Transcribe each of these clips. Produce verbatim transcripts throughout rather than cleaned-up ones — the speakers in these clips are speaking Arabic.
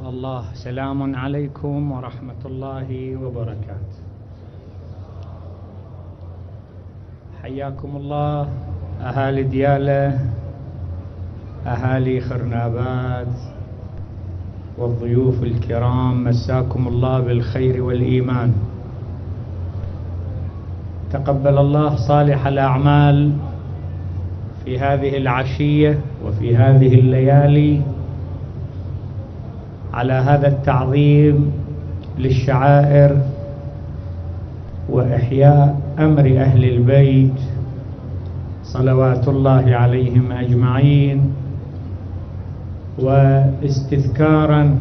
شاء الله. سلام عليكم ورحمة الله وبركاته. حياكم الله أهالي ديالة، أهالي خرنابات، والضيوف الكرام، مساكم الله بالخير والإيمان. تقبل الله صالح الأعمال في هذه العشية وفي هذه الليالي على هذا التعظيم للشعائر وإحياء أمر أهل البيت صلوات الله عليهم أجمعين، واستذكارا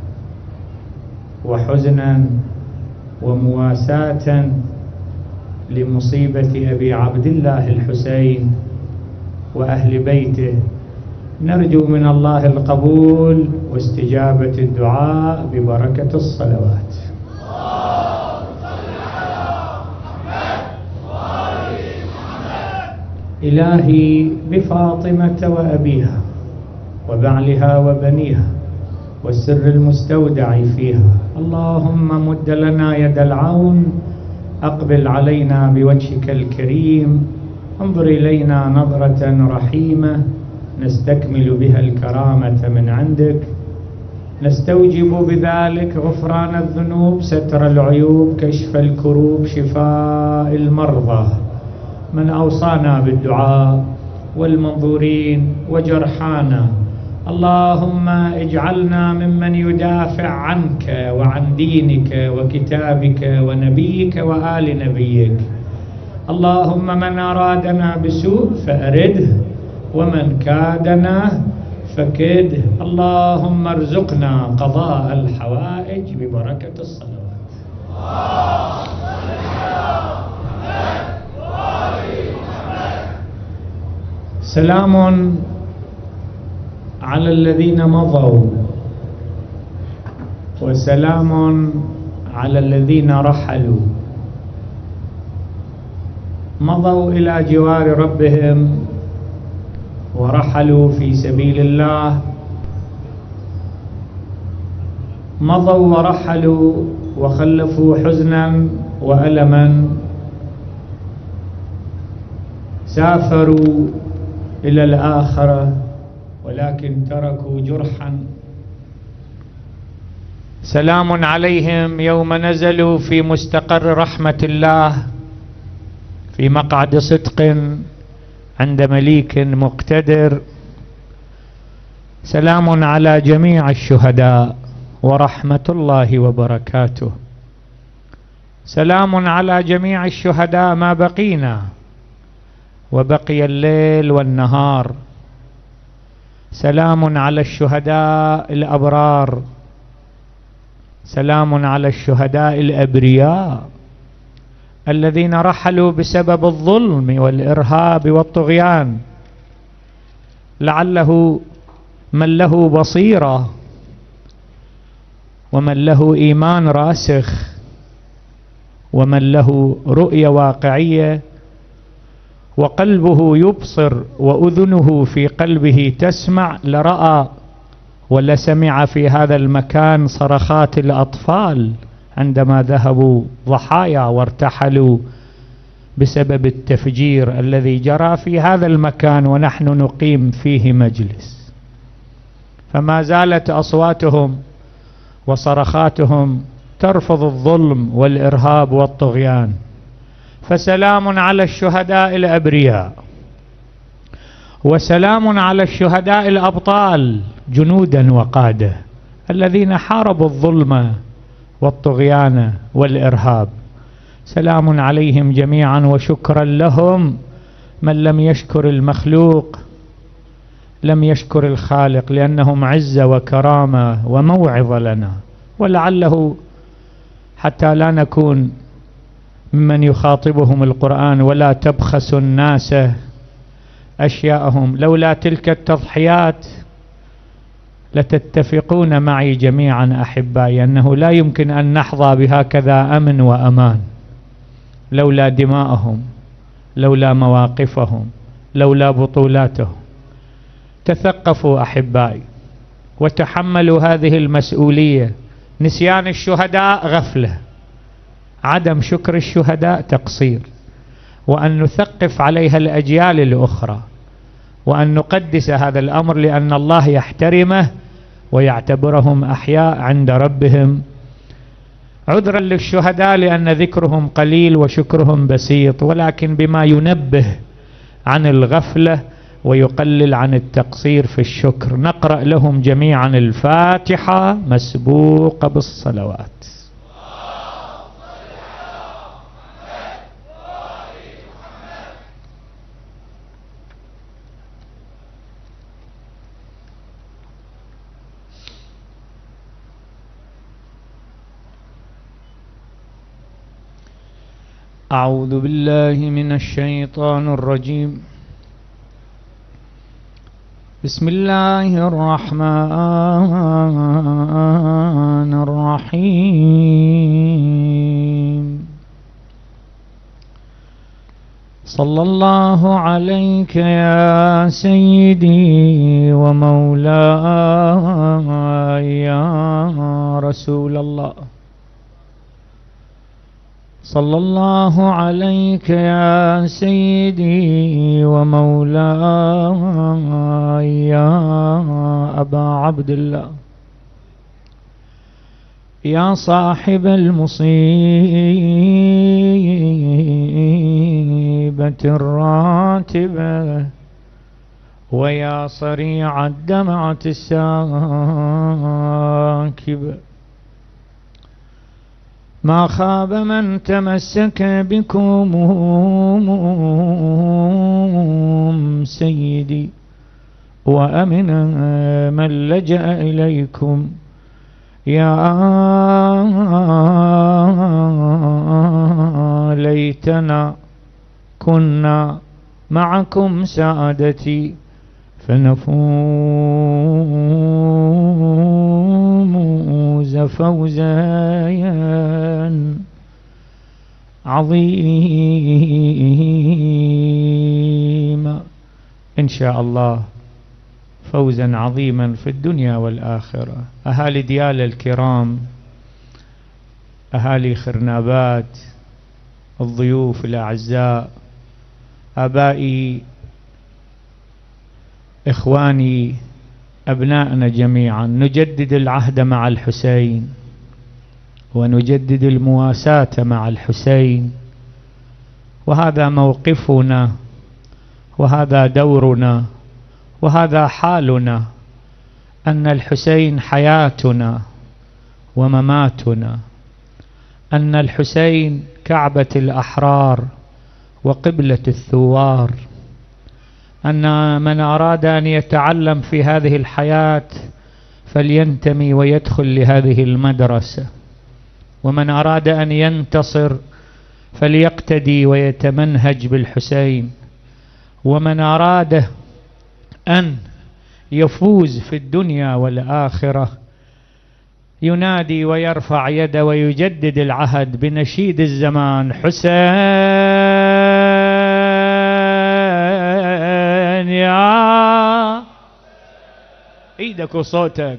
وحزنا ومواساة لمصيبة أبي عبد الله الحسين وأهل بيته. نرجو من الله القبول واستجابة الدعاء ببركة الصلوات. إلهي بفاطمة وأبيها وبعلها وبنيها والسر المستودع فيها، اللهم مد لنا يد العون، أقبل علينا بوجهك الكريم، انظر إلينا نظرة رحيمة نستكمل بها الكرامة من عندك، نستوجب بذلك غفران الذنوب، ستر العيوب، كشف الكروب، شفاء المرضى، من أوصانا بالدعاء والمنظورين وجرحانا. اللهم اجعلنا ممن يدافع عنك وعن دينك وكتابك ونبيك وآل نبيك. اللهم من أرادنا بسوء فأرده، ومن كادنا فكده. اللهم ارزقنا قضاء الحوائج ببركة الصلوات. سلام على الذين مضوا، وسلام على الذين رحلوا، مضوا إلى جوار ربهم ورحلوا في سبيل الله، مضوا ورحلوا وخلفوا حزنا وألما، سافروا إلى الآخرة ولكن تركوا جرحا. سلام عليهم يوم نزلوا في مستقر رحمة الله في مقعد صدق عند مليك مقتدر. سلام على جميع الشهداء ورحمة الله وبركاته. سلام على جميع الشهداء ما بقينا وبقي الليل والنهار. سلام على الشهداء الأبرار، سلام على الشهداء الأبرياء الذين رحلوا بسبب الظلم والإرهاب والطغيان. لعله من له بصيرة ومن له إيمان راسخ ومن له رؤية واقعية وقلبه يبصر وأذنه في قلبه تسمع لرأى ولسمع في هذا المكان صرخات الأطفال عندما ذهبوا ضحايا وارتحلوا بسبب التفجير الذي جرى في هذا المكان ونحن نقيم فيه مجلس. فما زالت أصواتهم وصرخاتهم ترفض الظلم والإرهاب والطغيان. فسلام على الشهداء الأبرياء، وسلام على الشهداء الأبطال جنودا وقادة الذين حاربوا الظلم والطغيان والإرهاب. سلام عليهم جميعا وشكرا لهم. من لم يشكر المخلوق لم يشكر الخالق، لأنهم عزة وكرامة وموعظة لنا. ولعله حتى لا نكون ممن يخاطبهم القرآن ولا تبخسوا الناس أشياءهم، لولا تلك التضحيات لتتفقون معي جميعا أحبائي أنه لا يمكن أن نحظى بهكذا أمن وأمان لولا دماءهم، لولا مواقفهم، لولا بطولاتهم. تثقفوا أحبائي وتحملوا هذه المسؤولية. نسيان الشهداء غفلة، عدم شكر الشهداء تقصير، وأن نثقف عليها الأجيال الأخرى، وأن نقدس هذا الأمر لأن الله يحترمه ويعتبرهم أحياء عند ربهم. عذرا للشهداء لأن ذكرهم قليل وشكرهم بسيط، ولكن بما ينبه عن الغفلة ويقلل عن التقصير في الشكر. نقرأ لهم جميعا الفاتحة مسبوقة بالصلوات. أعوذ بالله من الشيطان الرجيم. بسم الله الرحمن الرحيم. صلى الله عليك يا سيدي ومولاي يا رسول الله. صلى الله عليك يا سيدي ومولاي يا أبا عبد الله، يا صاحب المصيبة الراتبة، ويا صريع الدمعة الساكبة. ما خاب من تمسك بكم سيدي، وأمن من لجأ إليكم. يا ليتنا كنا معكم سعادتي، فنفوز فوزا عظيما إن شاء الله، فوزا عظيما في الدنيا والآخرة. أهالي ديالى الكرام، أهالي خرنابات، الضيوف الأعزاء، آبائي، إخواني، أبنائنا جميعا، نجدد العهد مع الحسين، ونجدد المواساة مع الحسين، وهذا موقفنا، وهذا دورنا، وهذا حالنا، أن الحسين حياتنا ومماتنا، أن الحسين كعبة الأحرار وقبلة الثوار، أن من أراد أن يتعلم في هذه الحياة فلينتمي ويدخل لهذه المدرسة، ومن أراد أن ينتصر فليقتدي ويتمنهج بالحسين، ومن أراد أن يفوز في الدنيا والآخرة ينادي ويرفع يده ويجدد العهد بنشيد الزمان: حسين يا ايدك وصوتك،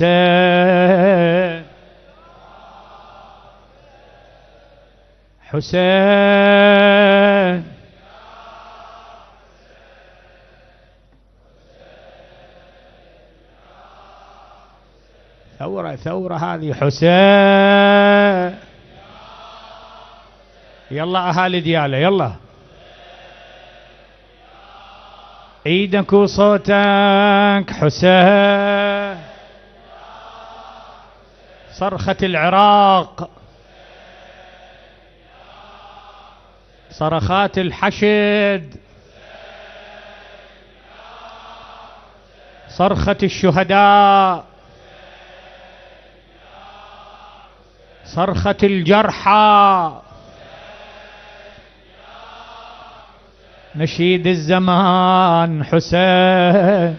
حسين حسين ثورة ثورة هذه، حسين. يلا أهالي ديالى، يلا ايدك وصوتك، حسين. صرخة العراق، صرخات الحشد، صرخة الشهداء، صرخة الجرحى، نشيد الزمان: حسين.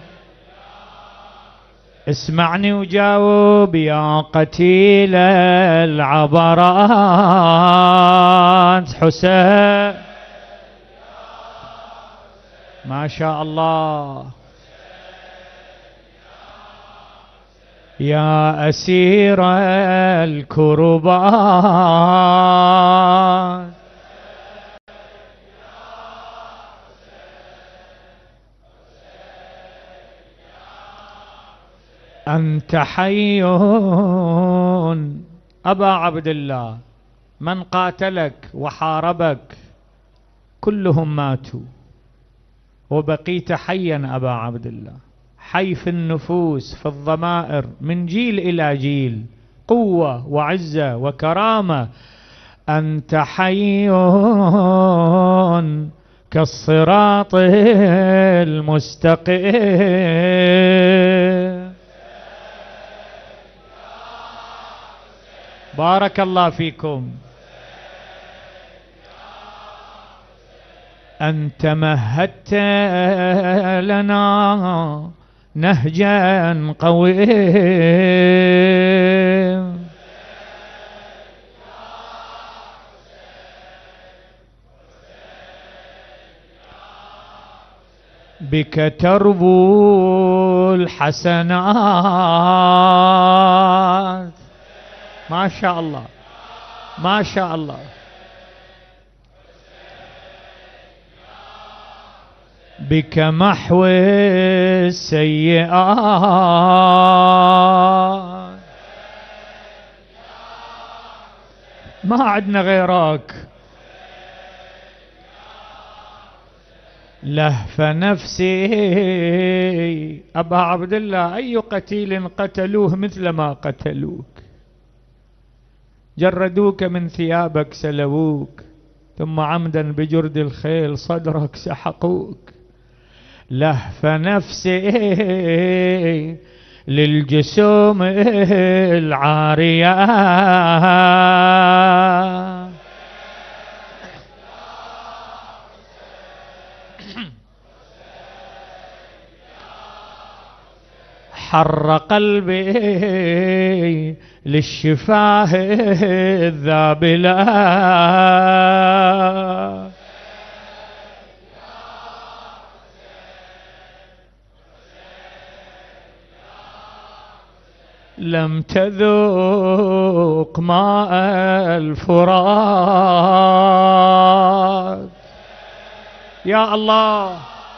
اسمعني وجاوب يا قتيل العبرات، حسين. ما شاء الله. يا أسير الكربات أنت حي. أبا عبد الله، من قاتلك وحاربك كلهم ماتوا، وبقيت حيا أبا عبد الله، حي في النفوس في الضمائر من جيل إلى جيل، قوة وعزة وكرامة. أنت حي كالصراط المستقيم. بارك الله فيكم. أنت مهدت لنا نهجا قويا، بك تربو الحسنات. ما شاء الله ما شاء الله. بك محو السيئات. ما عدنا غيرك. لهف نفسي أبا عبد الله، أي قتيل قتلوه مثل ما قتلوك، جردوك من ثيابك سلبوك، ثم عمدا بجرد الخيل صدرك سحقوك. لهف نفسي للجسوم العارية، حر قلبي للشفاه الذابلة. لم تذوق ماء الفرات. يا الله،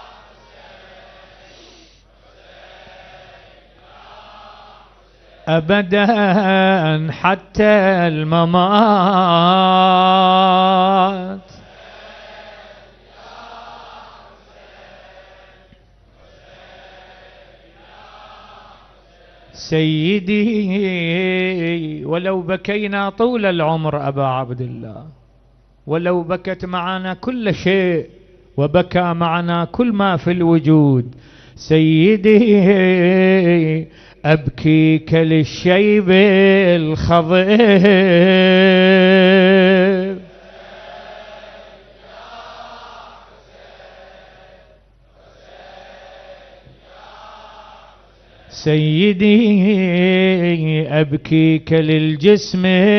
أبدا حتى الممات. سيدي، ولو بكينا طول العمر أبا عبد الله، ولو بكت معنا كل شيء وبكى معنا كل ما في الوجود، سيدي أبكيك للشيب الخضيب. سيدي أبكيك للجسم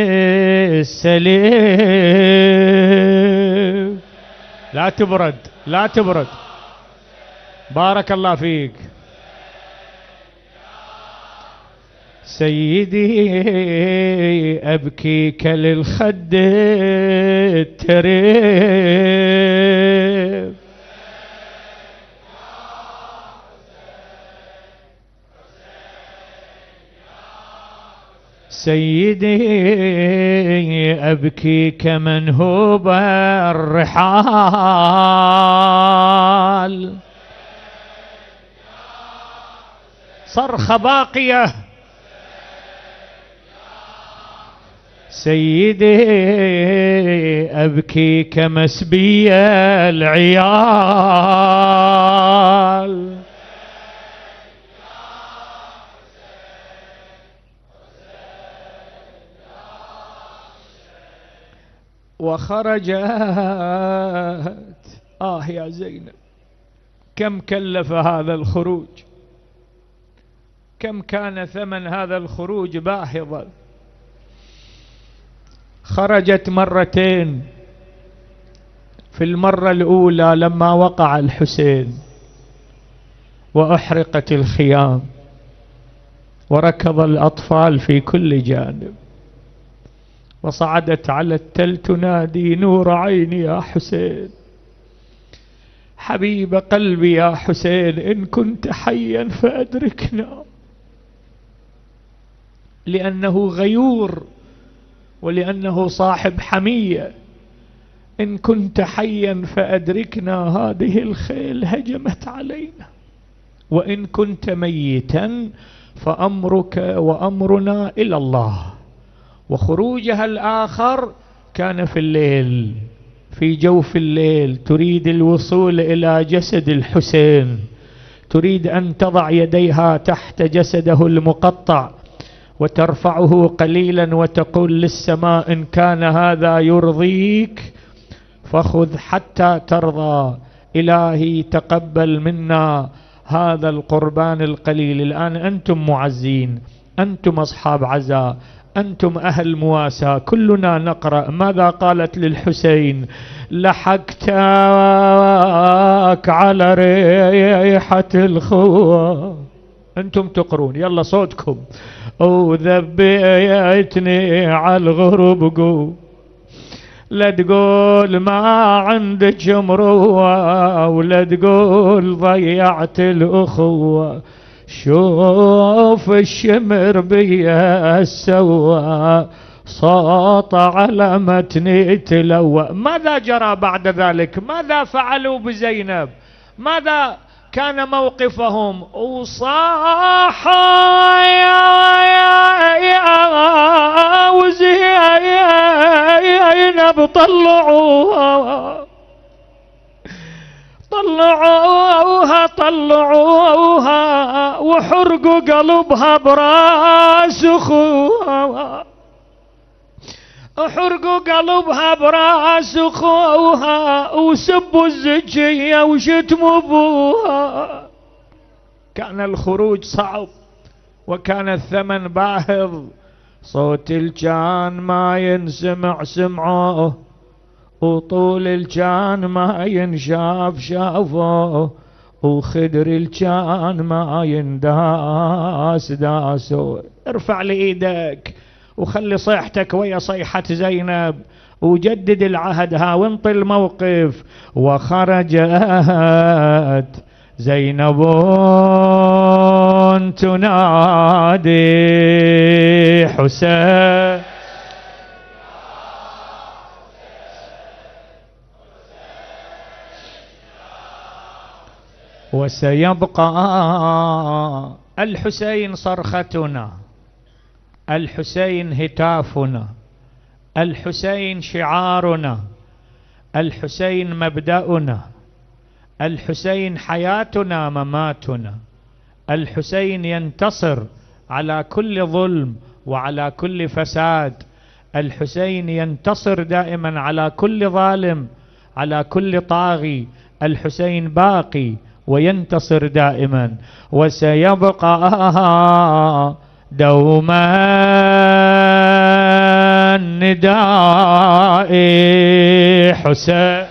السليم. لا تبرد لا تبرد. بارك الله فيك. سيدي أبكيك للخد التريب. سيدي أبكيك منهوب الرحال. صرخة باقية. سيدي أبكيك مسبي العيال. وخرجت آه يا زينب، كم كلف هذا الخروج، كم كان ثمن هذا الخروج باهظا. خرجت مرتين، في المرة الأولى لما وقع الحسين وأحرقت الخيام، وركض الأطفال في كل جانب، وصعدت على التل تنادي: نور عيني يا حسين، حبيب قلبي يا حسين، إن كنت حيا فأدركنا. لأنه غيور ولأنه صاحب حمية. إن كنت حيا فأدركنا، هذه الخيل هجمت علينا، وإن كنت ميتا فأمرك وأمرنا إلى الله. وخروجها الآخر كان في الليل، في جوف الليل، تريد الوصول إلى جسد الحسين، تريد أن تضع يديها تحت جسده المقطع وترفعه قليلا وتقول للسماء: إن كان هذا يرضيك فخذ حتى ترضى، إلهي تقبل منا هذا القربان القليل. الآن أنتم معزين، أنتم أصحاب عزاء، أنتم أهل مواساة، كلنا نقرأ ماذا قالت للحسين: لحقتك على ريحة الخوة. أنتم تقرون، يلا صوتكم: وذبيتني على الغرب قو، لا تقول ما عندك مروة، ولا تقول ضيعت الأخوة، شوف الشمر بيا سوى، صوت على متني تلوى. ماذا جرى بعد ذلك؟ ماذا فعلوا بزينب؟ ماذا كان موقفهم؟ وصاح يا وزينب طلعوها طلعوها طلعوها وحرقوا قلبها براس اخوها، حرقوا قلبها براس اخوها، وسبوا الزكية وشتموا ابوها. كان الخروج صعب وكان الثمن باهظ. صوت الجان ما ينسمع سمعوه، وطول الجان ما ينشاف شافوه، وخدر الجان ما ينداس داسوه. ارفع لإيدك وخلي صيحتك ويا صيحة زينب، وجدد العهد ها وانطي الموقف. وخرجت زينب تنادي: حسين وسيبقى الحسين صرختنا، الحسين هتافنا، الحسين شعارنا، الحسين مبدأنا، الحسين حياتنا مماتنا. الحسين ينتصر على كل ظلم وعلى كل فساد. الحسين ينتصر دائما على كل ظالم، على كل طاغي. الحسين باقي وينتصر دائما، وسيبقى دوما ندائي: حسين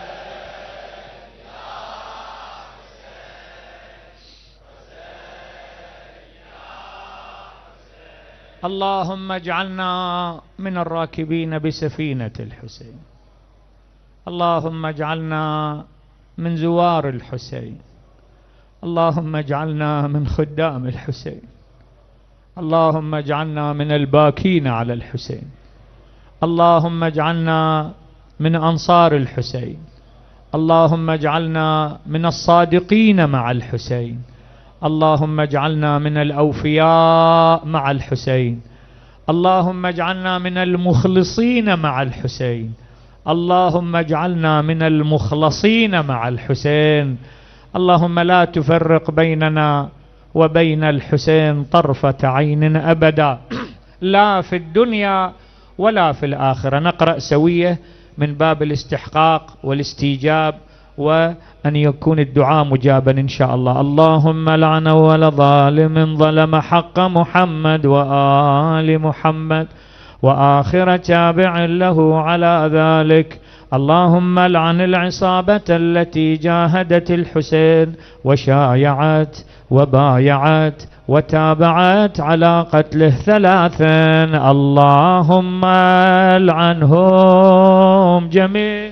اللهم اجعلنا من الراكبين بسفينة الحسين، اللهم اجعلنا من زوار الحسين، اللهم اجعلنا من خدام الحسين، اللهم اجعلنا من الباكين على الحسين، اللهم اجعلنا من أنصار الحسين، اللهم اجعلنا من الصادقين مع الحسين، اللهم اجعلنا من الأوفياء مع الحسين، اللهم اجعلنا من المخلصين مع الحسين، اللهم اجعلنا من المخلصين مع الحسين. اللهم لا تفرق بيننا وبين الحسين طرفة عين أبدا، لا في الدنيا ولا في الآخرة. نقرأ سوية من باب الاستحقاق والاستيجاب، وأن يكون الدعاء مجابا إن شاء الله. اللهم لعن أول ظالم ظلم حق محمد وآل محمد، وآخر تابع له على ذلك. اللهم لعن العصابة التي جاهدت الحسين وشايعت وبايعت وتابعت على قتله ثلاثا، اللهم لعنهم جميعا.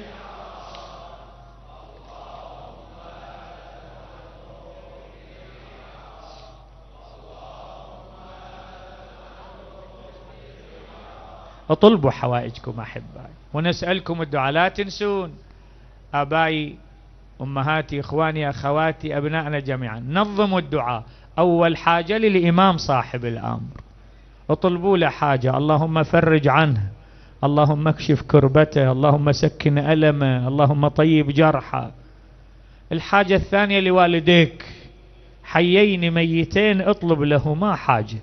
اطلبوا حوائجكم أحبائي ونسألكم الدعاء، لا تنسون. آبائي أمهاتي إخواني أخواتي أبنائنا جميعا، نظموا الدعاء. أول حاجة للإمام صاحب الأمر، اطلبوا له حاجة، اللهم فرج عنه، اللهم اكشف كربته، اللهم سكن ألمه، اللهم طيب جرحه. الحاجة الثانية لوالديك حيين ميتين اطلب لهما حاجة.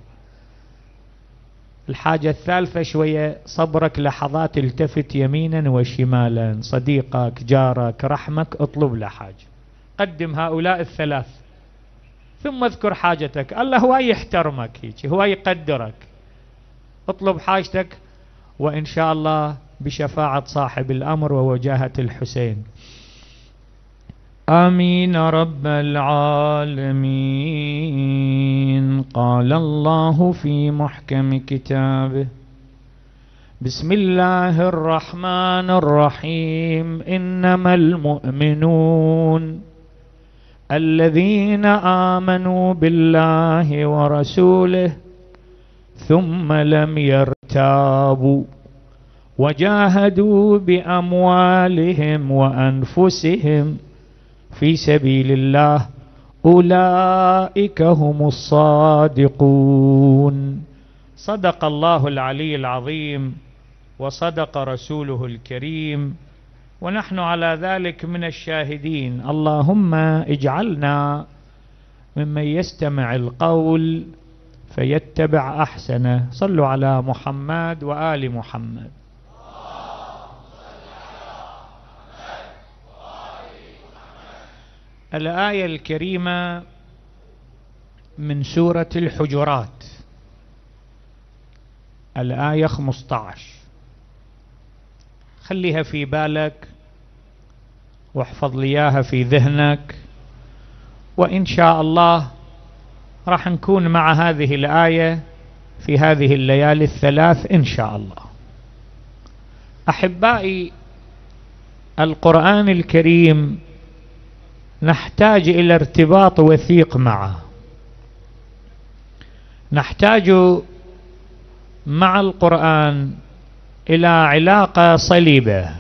الحاجة الثالثة شوية صبرك لحظات، التفت يمينا وشمالا، صديقك جارك رحمك اطلب له حاجة. قدم هؤلاء الثلاث ثم اذكر حاجتك. الله هو يحترمك هيك، هو يقدرك. اطلب حاجتك وإن شاء الله بشفاعة صاحب الأمر ووجاهة الحسين. آمين رب العالمين. قال الله في محكم كتابه: بسم الله الرحمن الرحيم. إنما المؤمنون الذين آمنوا بالله ورسوله ثم لم يرتابوا وجاهدوا بأموالهم وأنفسهم في سبيل الله أولئك هم الصادقون. صدق الله العلي العظيم وصدق رسوله الكريم، ونحن على ذلك من الشاهدين. اللهم اجعلنا ممن يستمع القول فيتبع أحسنه. صلوا على محمد وآل محمد. الآية الكريمة من سورة الحجرات، الآية خمسة عشر. خليها في بالك واحفظ لياها في ذهنك، وإن شاء الله راح نكون مع هذه الآية في هذه الليالي الثلاث إن شاء الله. أحبائي، القرآن الكريم نحتاج إلى ارتباط وثيق معه. نحتاج مع القرآن إلى علاقة صليبة.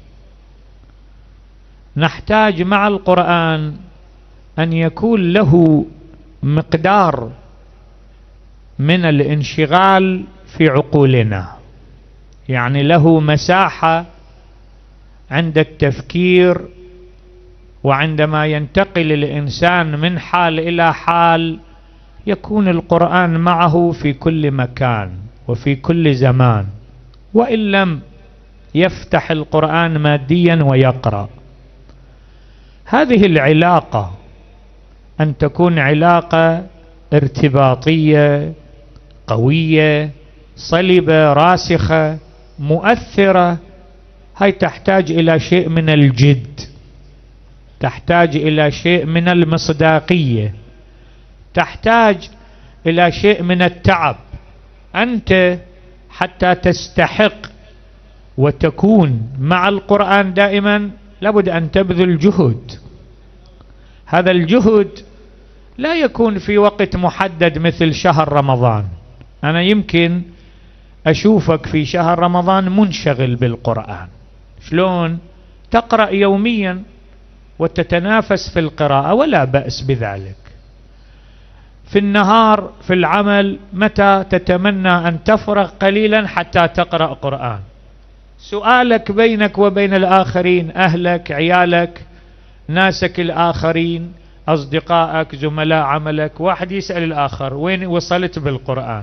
نحتاج مع القرآن أن يكون له مقدار من الانشغال في عقولنا، يعني له مساحة عند التفكير، وعندما ينتقل الإنسان من حال إلى حال يكون القرآن معه في كل مكان وفي كل زمان، وإن لم يفتح القرآن ماديا ويقرأ. هذه العلاقة أن تكون علاقة ارتباطية قوية صلبة راسخة مؤثرة، هاي تحتاج إلى شيء من الجد، تحتاج إلى شيء من المصداقية، تحتاج إلى شيء من التعب. أنت حتى تستحق وتكون مع القرآن دائما لابد أن تبذل جهد. هذا الجهد لا يكون في وقت محدد مثل شهر رمضان. أنا يمكن أشوفك في شهر رمضان منشغل بالقرآن، شلون؟ تقرأ يوميا وتتنافس في القراءة ولا بأس بذلك. في النهار في العمل متى تتمنى أن تفرغ قليلا حتى تقرأ قرآن. سؤالك بينك وبين الآخرين، أهلك، عيالك، ناسك الآخرين، أصدقائك، زملاء عملك، واحد يسأل الآخر وين وصلت بالقرآن،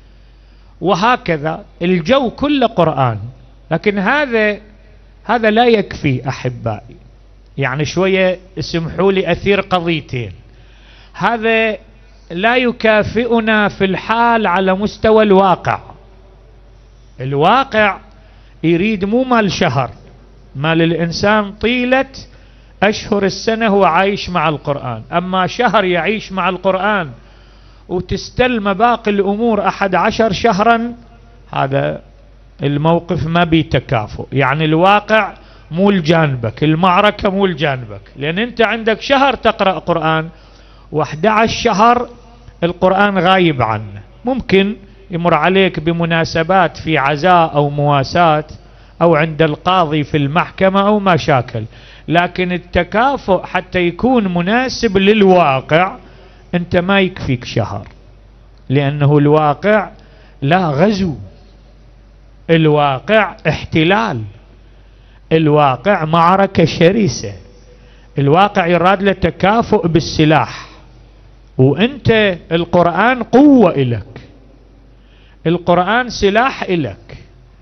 وهكذا الجو كله قرآن. لكن هذا هذا لا يكفي أحبائي، يعني شوية اسمحوا لي أثير قضيتين. هذا لا يكافئنا في الحال على مستوى الواقع. الواقع يريد مو مال شهر، مال الإنسان طيلة أشهر السنة هو عايش مع القرآن. أما شهر يعيش مع القرآن وتستلم باقي الأمور أحد عشر شهرا، هذا الموقف ما بيتكافؤ. يعني الواقع مو لجانبك، المعركة مو لجانبك، لأن أنت عندك شهر تقرأ قرآن وأحد عشر شهر القرآن غايب عنه. ممكن يمر عليك بمناسبات في عزاء أو مواساة أو عند القاضي في المحكمة أو ما شاكل، لكن التكافؤ حتى يكون مناسب للواقع أنت ما يكفيك شهر، لأنه الواقع لا غزو، الواقع احتلال، الواقع معركة شرسة، الواقع يراد له تكافؤ بالسلاح. وأنت القرآن قوة إلك، القرآن سلاح إلك.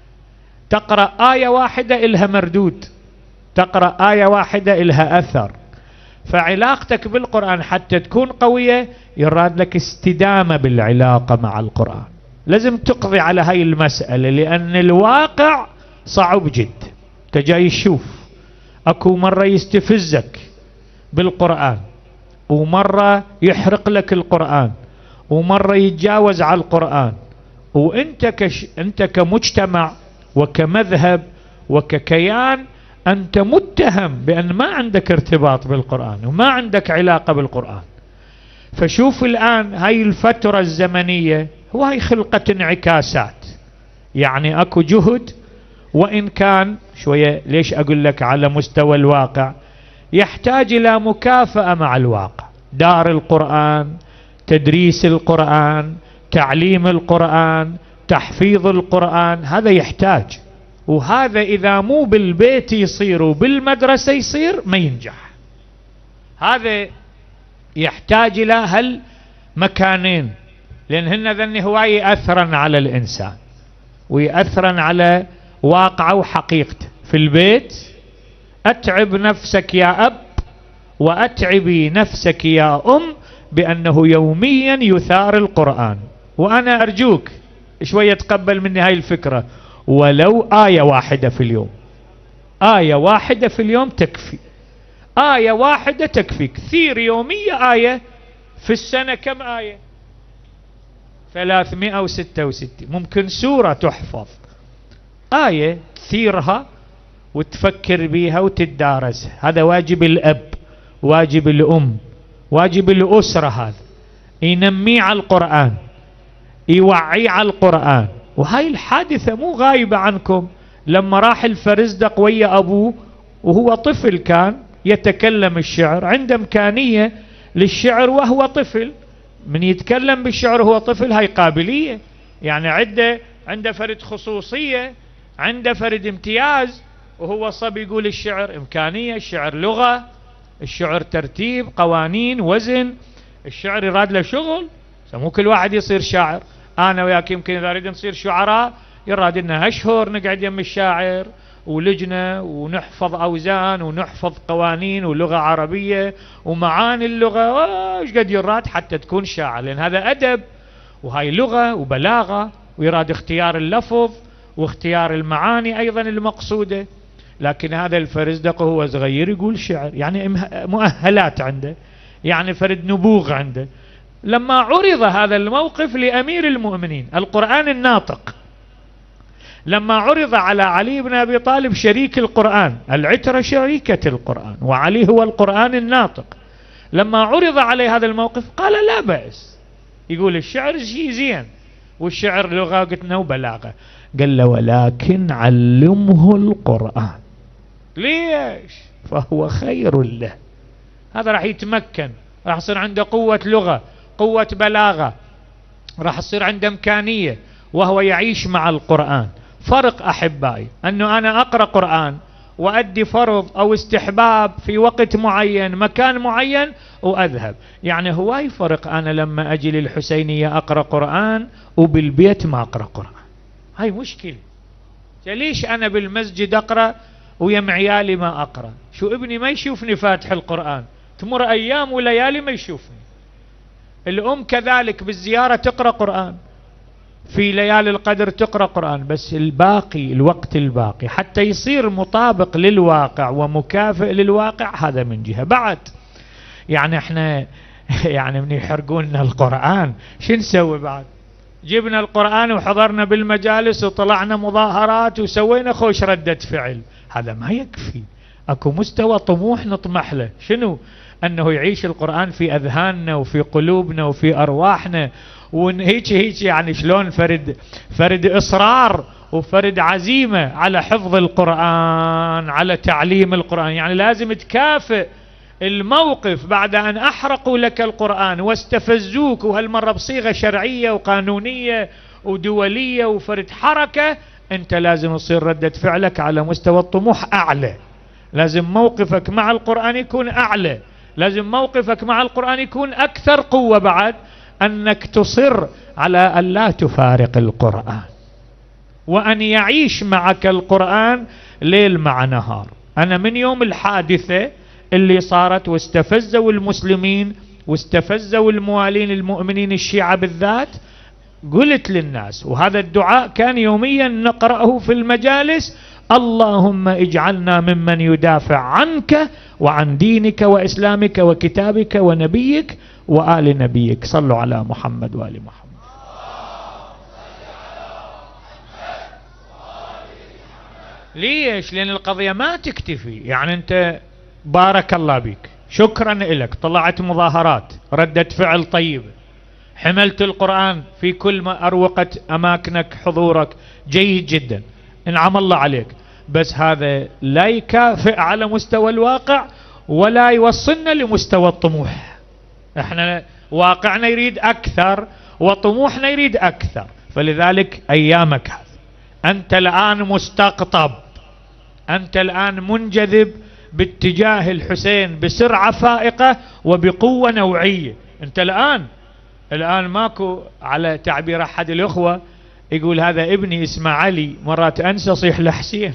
تقرأ آية واحدة إلها مردود، تقرأ آية واحدة إلها أثر. فعلاقتك بالقرآن حتى تكون قوية يراد لك استدامة بالعلاقة مع القرآن. لازم تقضي على هاي المسألة، لأن الواقع صعب جدا. تجاي تشوف أكو مرة يستفزك بالقرآن، ومرة يحرق لك القرآن، ومرة يتجاوز على القرآن. وانت كش انت كمجتمع وكمذهب وككيان انت متهم بان ما عندك ارتباط بالقرآن وما عندك علاقة بالقرآن. فشوف الآن هاي الفترة الزمنية وهي خلقة انعكاسات. يعني اكو جهد، وان كان شوية ليش اقول لك على مستوى الواقع يحتاج الى مكافأة مع الواقع. دار القرآن، تدريس القرآن، تعليم القرآن، تحفيظ القرآن، هذا يحتاج. وهذا إذا مو بالبيت يصير وبالمدرسة يصير ما ينجح. هذا يحتاج إلى هالمكانين، لأن هن ذني هواي يأثرن على الإنسان ويأثرن على واقعه وحقيقته. في البيت أتعب نفسك يا أب وأتعبي نفسك يا أم بأنه يوميا يثار القرآن. وأنا أرجوك شوية تقبل مني هاي الفكرة، ولو آية واحدة في اليوم، آية واحدة في اليوم تكفي، آية واحدة تكفي. كثير يومية آية، في السنة كم آية؟ ثلاثمائة وستة وستين. ممكن سورة تحفظ، آية تثيرها وتفكر بيها وتدارسها. هذا واجب الأب، واجب الأم، واجب الأسرة. هذا ينمي على القرآن، يوعي على القرآن. وهاي الحادثة مو غايبة عنكم. لما راح الفرزدق ويا أبوه وهو طفل كان يتكلم الشعر، عنده إمكانية للشعر وهو طفل. من يتكلم بالشعر وهو طفل هاي قابلية، يعني عنده عنده فرد خصوصية، عنده فرد امتياز. وهو صبي يقول الشعر إمكانية، الشعر لغة، الشعر ترتيب، قوانين، وزن. الشعر يراد له شغل، مو كل واحد يصير شاعر. أنا وياك يمكن إذا أريد نصير شعراء يراد لنا أشهر نقعد يم الشاعر ولجنة ونحفظ أوزان ونحفظ قوانين ولغة عربية ومعاني اللغة، إيش قد يراد حتى تكون شاعر، لأن هذا أدب وهاي لغة وبلاغة، ويراد اختيار اللفظ واختيار المعاني أيضا المقصودة. لكن هذا الفرزدق هو صغير يقول شعر، يعني مؤهلات عنده، يعني فرد نبوغ عنده. لما عرض هذا الموقف لأمير المؤمنين القرآن الناطق، لما عرض على علي بن أبي طالب شريك القرآن، العترة شريكة القرآن وعلي هو القرآن الناطق، لما عرض عليه هذا الموقف قال لا بأس، يقول الشعر شيء زين والشعر لغة قلتنا وبلاغة. قال له ولكن علمه القرآن. ليش؟ فهو خير له، هذا راح يتمكن، راح يصير عنده قوة لغة، قوة بلاغة، راح يصير عنده إمكانية وهو يعيش مع القرآن. فرق أحبائي أنه أنا أقرأ قرآن وأدي فرض أو استحباب في وقت معين مكان معين وأذهب. يعني هواي فرق أنا لما أجي للحسينية أقرأ قرآن وبالبيت ما أقرأ قرآن. هاي مشكلة. ليش أنا بالمسجد أقرأ ويم عيالي ما أقرأ؟ شو ابني ما يشوفني فاتح القرآن، تمر أيام وليالي ما يشوفني. الأم كذلك بالزيارة تقرأ قرآن، في ليالي القدر تقرأ قرآن، بس الباقي الوقت الباقي حتى يصير مطابق للواقع ومكافئ للواقع، هذا من جهة. بعد يعني احنا يعني من يحرقوننا القرآن شو نسوي بعد؟ جبنا القرآن وحضرنا بالمجالس وطلعنا مظاهرات وسوينا خوش ردة فعل، هذا ما يكفي. اكو مستوى طموح نطمح له، شنو؟ انه يعيش القرآن في اذهاننا وفي قلوبنا وفي ارواحنا، وهيك هيك يعني شلون فرد فرد اصرار وفرد عزيمة على حفظ القرآن، على تعليم القرآن. يعني لازم تكافئ الموقف بعد أن أحرقوا لك القرآن واستفزوك، وهالمرة بصيغة شرعية وقانونية ودولية وفرد حركة، أنت لازم يصير ردة فعلك على مستوى الطموح أعلى. لازم موقفك مع القرآن يكون أعلى، لازم موقفك مع القرآن يكون أكثر قوة، بعد أنك تصر على أن لا تفارق القرآن، وأن يعيش معك القرآن ليل مع نهار. أنا من يوم الحادثة اللي صارت واستفزوا المسلمين واستفزوا الموالين المؤمنين الشيعة بالذات، قلت للناس، وهذا الدعاء كان يوميا نقرأه في المجالس: اللهم اجعلنا ممن يدافع عنك وعن دينك وإسلامك وكتابك ونبيك وآل نبيك. صلوا على محمد وآل محمد. ليش؟ لأن القضية ما تكتفي. يعني أنت بارك الله بك، شكرا لك، طلعت مظاهرات، ردة فعل طيبة، حملت القرآن في كل ما أروقت أماكنك حضورك، جيد جدا، انعم الله عليك، بس هذا لا يكافئ على مستوى الواقع ولا يوصلنا لمستوى الطموح. احنا واقعنا يريد أكثر وطموحنا يريد أكثر، فلذلك أيامك هذا أنت الآن مستقطب، أنت الآن منجذب باتجاه الحسين بسرعة فائقة وبقوة نوعية. أنت الآن الآن ماكو، على تعبير أحد الأخوة يقول هذا ابني اسمه علي، مرات أنسى صيح لحسين.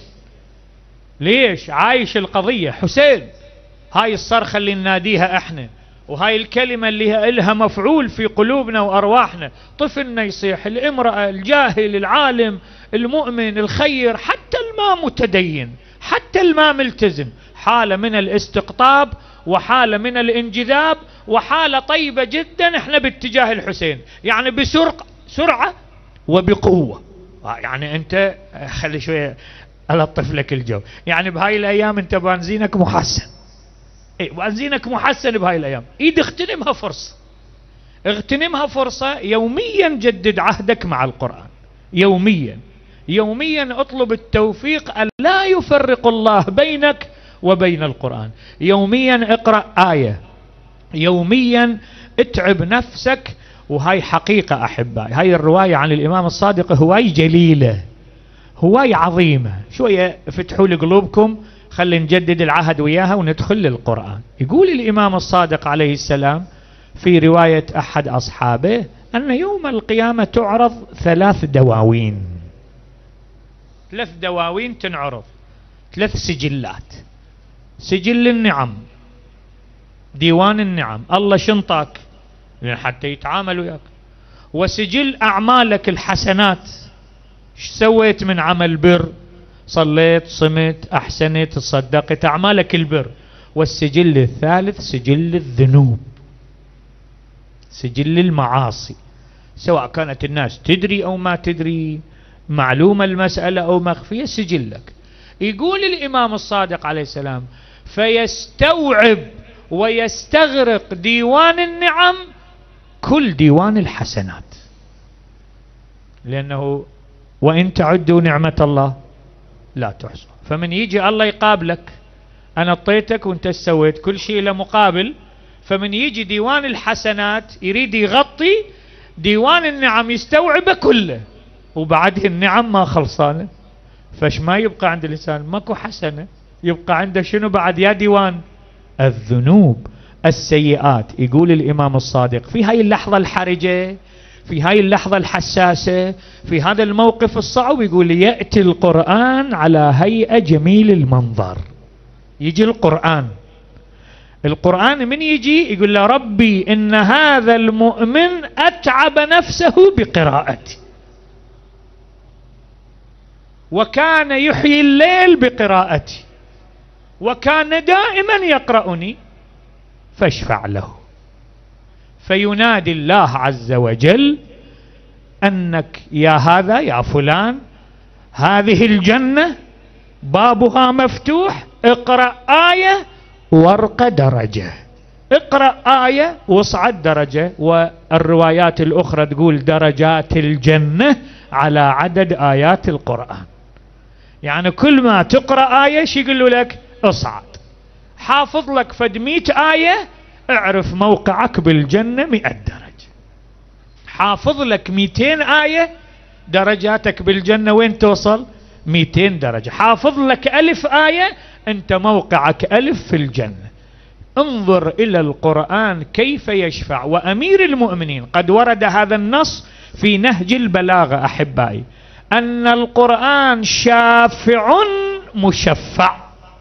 ليش؟ عايش القضية حسين. هاي الصرخة اللي نناديها احنا، وهاي الكلمة اللي إلها مفعول في قلوبنا وأرواحنا. طفلنا يصيح، الامرأة، الجاهل، العالم، المؤمن، الخير، حتى الما متدين، حتى الما ملتزم، حالة من الاستقطاب وحالة من الانجذاب وحالة طيبة جدا احنا باتجاه الحسين، يعني بسرعة سرعة وبقوة. يعني انت خلي شوية ألطف لك الجو، يعني بهاي الأيام انت بنزينك محسن، ايه بنزينك محسن بهاي الأيام، ايد اغتنمها فرصة، اغتنمها فرصة. يوميا جدد عهدك مع القرآن، يوميا يوميا اطلب التوفيق أن لا يفرق الله بينك وبين القرآن. يوميا اقرأ آية، يوميا اتعب نفسك. وهاي حقيقة أحبائي، هاي الرواية عن الإمام الصادق هواي جليلة، هواي عظيمة. شوية فتحوا لي قلوبكم، خلي نجدد العهد وياها وندخل للقرآن. يقول الإمام الصادق عليه السلام في رواية أحد أصحابه أن يوم القيامة تعرض ثلاث دواوين، ثلاث دواوين تنعرض، ثلاث سجلات: سجل النعم، ديوان النعم، الله شنطاك حتى يتعامل وياك، وسجل أعمالك الحسنات، ايش سويت من عمل بر، صليت، صمت، أحسنت، تصدقت، أعمالك البر. والسجل الثالث سجل الذنوب، سجل المعاصي، سواء كانت الناس تدري أو ما تدري، معلومة المسألة أو مخفية، سجلك. يقول الإمام الصادق عليه السلام: فيستوعب ويستغرق ديوان النعم كل ديوان الحسنات، لأنه وإن تعدوا نعمة الله لا تحصوا. فمن يجي الله يقابلك، أنا اعطيتك وانت سويت كل شيء له مقابل، فمن يجي ديوان الحسنات يريد يغطي ديوان النعم، يستوعبه كله، وبعده النعم ما خلصانه، فش ما يبقى عند الإنسان؟ ماكو حسنة، يبقى عنده شنو بعد؟ يا ديوان الذنوب، السيئات. يقول الإمام الصادق في هاي اللحظة الحرجة، في هاي اللحظة الحساسة، في هذا الموقف الصعب، يقول يأتي القرآن على هيئة جميل المنظر. يجي القرآن، القرآن من يجي يقول له: ربي إن هذا المؤمن أتعب نفسه بقراءتي. وكان يحيي الليل بقراءتي وكان دائما يقرأني فاشفع له. فينادي الله عز وجل أنك يا هذا يا فلان هذه الجنة بابها مفتوح، اقرأ آية وارق درجة، اقرأ آية واصعد درجة. والروايات الأخرى تقول درجات الجنة على عدد آيات القرآن. يعني كل ما تقرأ آية شي يقول لك اصعد. حافظ لك فد مئة آية اعرف موقعك بالجنة مئة درجة. حافظ لك مئتين آية درجاتك بالجنة وين توصل؟ مئتين درجة. حافظ لك ألف آية أنت موقعك ألف في الجنة. انظر إلى القرآن كيف يشفع. وأمير المؤمنين قد ورد هذا النص في نهج البلاغة أحبائي أن القرآن شافع مشفع.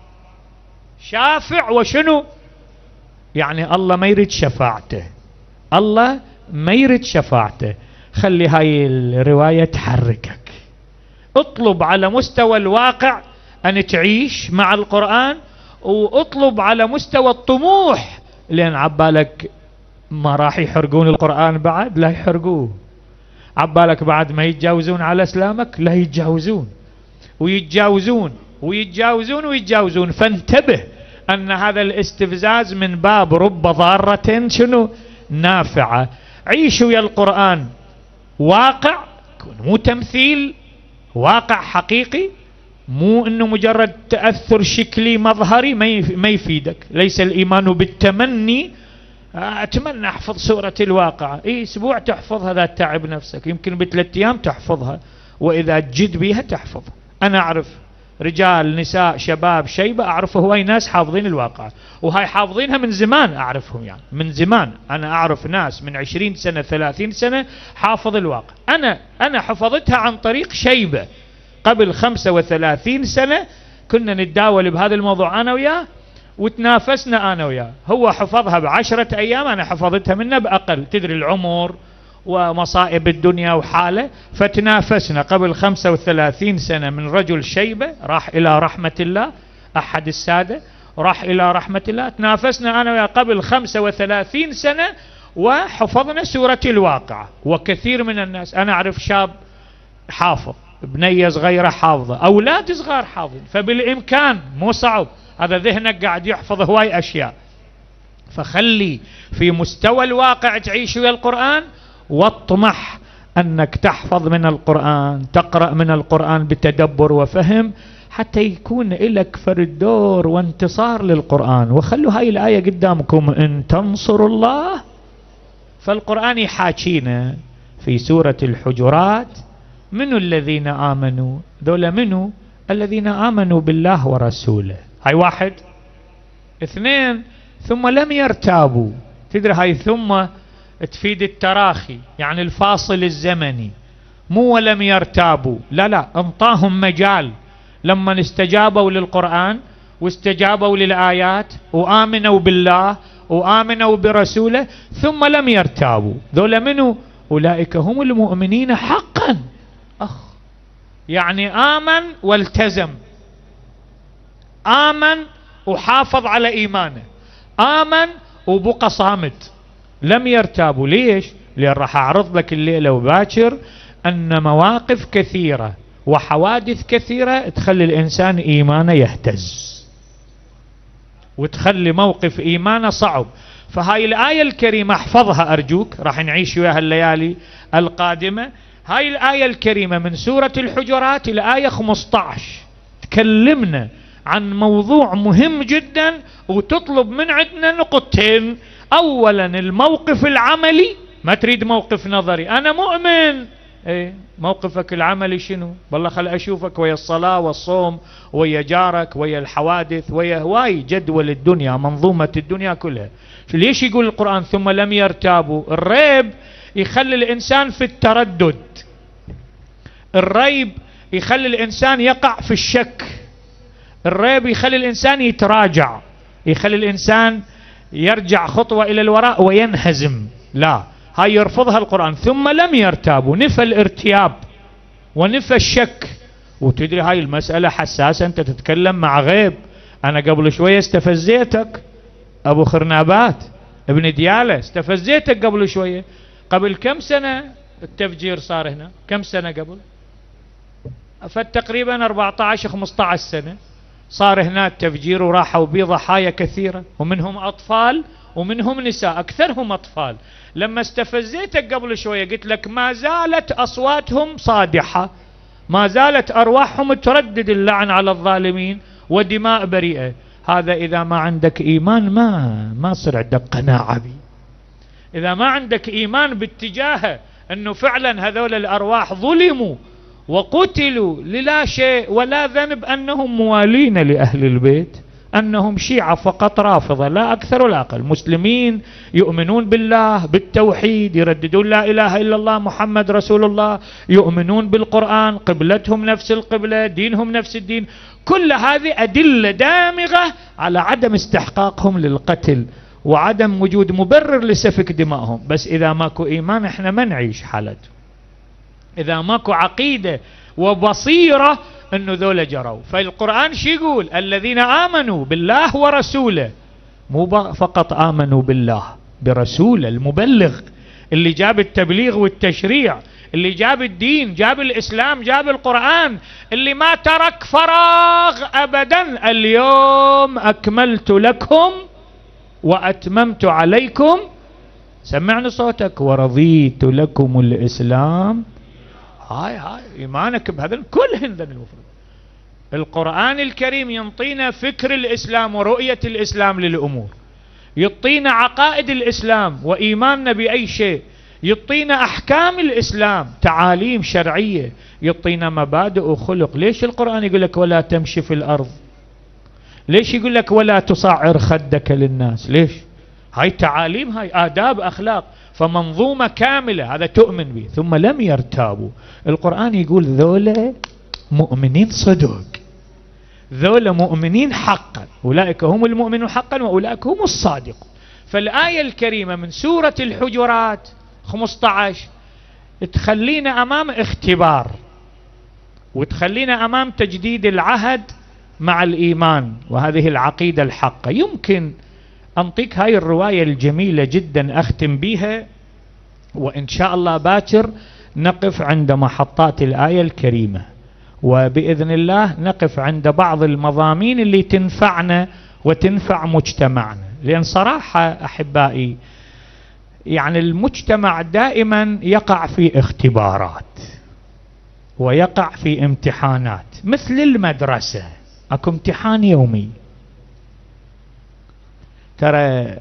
شافع وشنو؟ يعني الله ما يريد شفاعته، الله ما يريد شفاعته. خلي هاي الرواية تحركك. اطلب على مستوى الواقع أن تعيش مع القرآن، واطلب على مستوى الطموح، لأن عبالك ما راح يحرقون القرآن بعد، لا يحرقوه. عبالك بعد ما يتجاوزون على اسلامك، لا يتجاوزون ويتجاوزون ويتجاوزون ويتجاوزون. فانتبه أن هذا الاستفزاز من باب رب ضارة شنو نافعة. عيشوا ويا القرآن واقع، مو تمثيل، واقع حقيقي، مو انه مجرد تأثر شكلي مظهري ما يفيدك. ليس الإيمان بالتمني، أتمنى أحفظ سورة الواقعة، إيه أسبوع تحفظها ذا تعب نفسك، يمكن بثلاث أيام تحفظها، وإذا جد بيها تحفظها. أنا أعرف رجال نساء شباب شيبة أعرفه هواي ناس حافظين الواقعة، وهاي حافظينها من زمان، أعرفهم يعني من زمان. أنا أعرف ناس من عشرين سنة ثلاثين سنة حافظ الواقع. أنا أنا حفظتها عن طريق شيبة قبل خمسة وثلاثين سنة. كنا نتداول بهذا الموضوع أنا وياه وتنافسنا أنا وياه. هو حفظها بعشرة أيام، أنا حفظتها منه بأقل. تدري العمر ومصائب الدنيا وحاله، فتنافسنا قبل خمسة وثلاثين سنة. من رجل شيبة راح إلى رحمة الله، أحد السادة راح إلى رحمة الله، تنافسنا أنا وياه قبل خمسة وثلاثين سنة وحفظنا سورة الواقعة. وكثير من الناس، أنا أعرف شاب حافظ، بنية صغيرة حافظة، أولاد صغار حافظ. فبالإمكان مو صعب، هذا ذهنك قاعد يحفظ هواي أشياء. فخلي في مستوى الواقع تعيش ويا القرآن، واطمح أنك تحفظ من القرآن، تقرأ من القرآن بتدبر وفهم، حتى يكون لك فرد دور وانتصار للقرآن. وخلوا هاي الآية قدامكم، إن تنصروا الله. فالقرآن يحاكينا في سورة الحجرات منو الذين آمنوا؟ ذولا منو؟ الذين آمنوا بالله ورسوله. هاي واحد. اثنين، ثم لم يرتابوا. تدري هاي ثم تفيد التراخي، يعني الفاصل الزمني، مو ولم يرتابوا، لا لا، انطاهم مجال لما استجابوا للقرآن واستجابوا للآيات وآمنوا بالله وآمنوا برسوله ثم لم يرتابوا. ذولا منو؟ أولئك هم المؤمنين حقا. أخ، يعني آمن والتزم، آمن وحافظ على إيمانه، آمن وبقى صامت، لم يرتابوا. ليش؟ لأن راح أعرض لك الليلة وباكر أن مواقف كثيرة وحوادث كثيرة تخلي الإنسان إيمانه يهتز، وتخلي موقف إيمانه صعب. فهاي الآية الكريمة احفظها أرجوك، راح نعيش وياها الليالي القادمة. هاي الآية الكريمة من سورة الحجرات الآية خمسة عشر تكلمنا عن موضوع مهم جدا، وتطلب من عندنا نقطتين. أولا الموقف العملي، ما تريد موقف نظري، أنا مؤمن، ايه موقفك العملي شنو؟ والله خل أشوفك ويا الصلاة والصوم ويا جارك ويا الحوادث ويا هواي جدول الدنيا، منظومة الدنيا كلها. ليش يقول القرآن ثم لم يرتابوا؟ الريب يخلي الإنسان في التردد، الريب يخلي الإنسان يقع في الشك، الريب يخلي الإنسان يتراجع، يخلي الإنسان يرجع خطوة إلى الوراء وينهزم. لا، هاي يرفضها القرآن. ثم لم يرتابوا، نفى الارتياب ونفى الشك وتدري هاي المسألة حساسة، أنت تتكلم مع غيب. أنا قبل شوية استفزيتك أبو خرنابات ابن ديالة، استفزيتك قبل شوية. قبل كم سنة التفجير صار هنا؟ كم سنة قبل؟ فتقريبا أربعة عشر خمسة عشر سنة صار هنا التفجير، وراحوا به ضحايا كثيرة، ومنهم أطفال ومنهم نساء، أكثرهم أطفال. لما استفزيتك قبل شوية قلت لك ما زالت أصواتهم صادحة، ما زالت أرواحهم تردد اللعن على الظالمين ودماء بريئة. هذا إذا ما عندك إيمان ما ما صار عندك قناعة بي. إذا ما عندك إيمان باتجاه أنه فعلا هذول الأرواح ظلموا وقتلوا للا شيء ولا ذنب، أنهم موالين لأهل البيت، أنهم شيعة فقط رافضة لا أكثر ولا أقل، مسلمين يؤمنون بالله بالتوحيد، يرددون لا إله إلا الله محمد رسول الله، يؤمنون بالقرآن، قبلتهم نفس القبلة، دينهم نفس الدين. كل هذه أدلة دامغة على عدم استحقاقهم للقتل وعدم وجود مبرر لسفك دمائهم. بس إذا ماكو إيمان احنا ما نعيش حالته، إذا ماكو عقيدة وبصيرة أنه ذولا جروا. فالقرآن شي يقول؟ الذين آمنوا بالله ورسوله، مو فقط آمنوا بالله، برسوله المبلغ اللي جاب التبليغ والتشريع، اللي جاب الدين، جاب الإسلام، جاب القرآن، اللي ما ترك فراغ أبدا. اليوم أكملت لكم وأتممت عليكم، سمعني صوتك، ورضيت لكم الإسلام. هاي هاي إيمانك بهذا كلهن ذن المفروض. القرآن الكريم ينطينا فكر الإسلام ورؤية الإسلام للأمور، يعطينا عقائد الإسلام وإيماننا بأي شيء، يعطينا أحكام الإسلام، تعاليم شرعية، يعطينا مبادئ وخلق. ليش القرآن يقول لك ولا تمشي في الأرض؟ ليش يقول لك ولا تصعر خدك للناس؟ ليش؟ هاي تعاليم، هاي آداب أخلاق، فمنظومة كاملة هذا تؤمن به. ثم لم يرتابوا، القرآن يقول ذولا مؤمنين صدق، ذولا مؤمنين حقا، أولئك هم المؤمنون حقا وأولئك هم الصادقون. فالآية الكريمة من سورة الحجرات خمسة عشر تخلينا أمام اختبار، وتخلينا أمام تجديد العهد مع الإيمان وهذه العقيدة الحقة. يمكن أنطيك هاي الرواية الجميلة جدا أختم بها، وإن شاء الله باكر نقف عند محطات الآية الكريمة، وبإذن الله نقف عند بعض المضامين اللي تنفعنا وتنفع مجتمعنا. لأن صراحة أحبائي يعني المجتمع دائما يقع في اختبارات ويقع في امتحانات، مثل المدرسة اكو امتحان يومي. ترى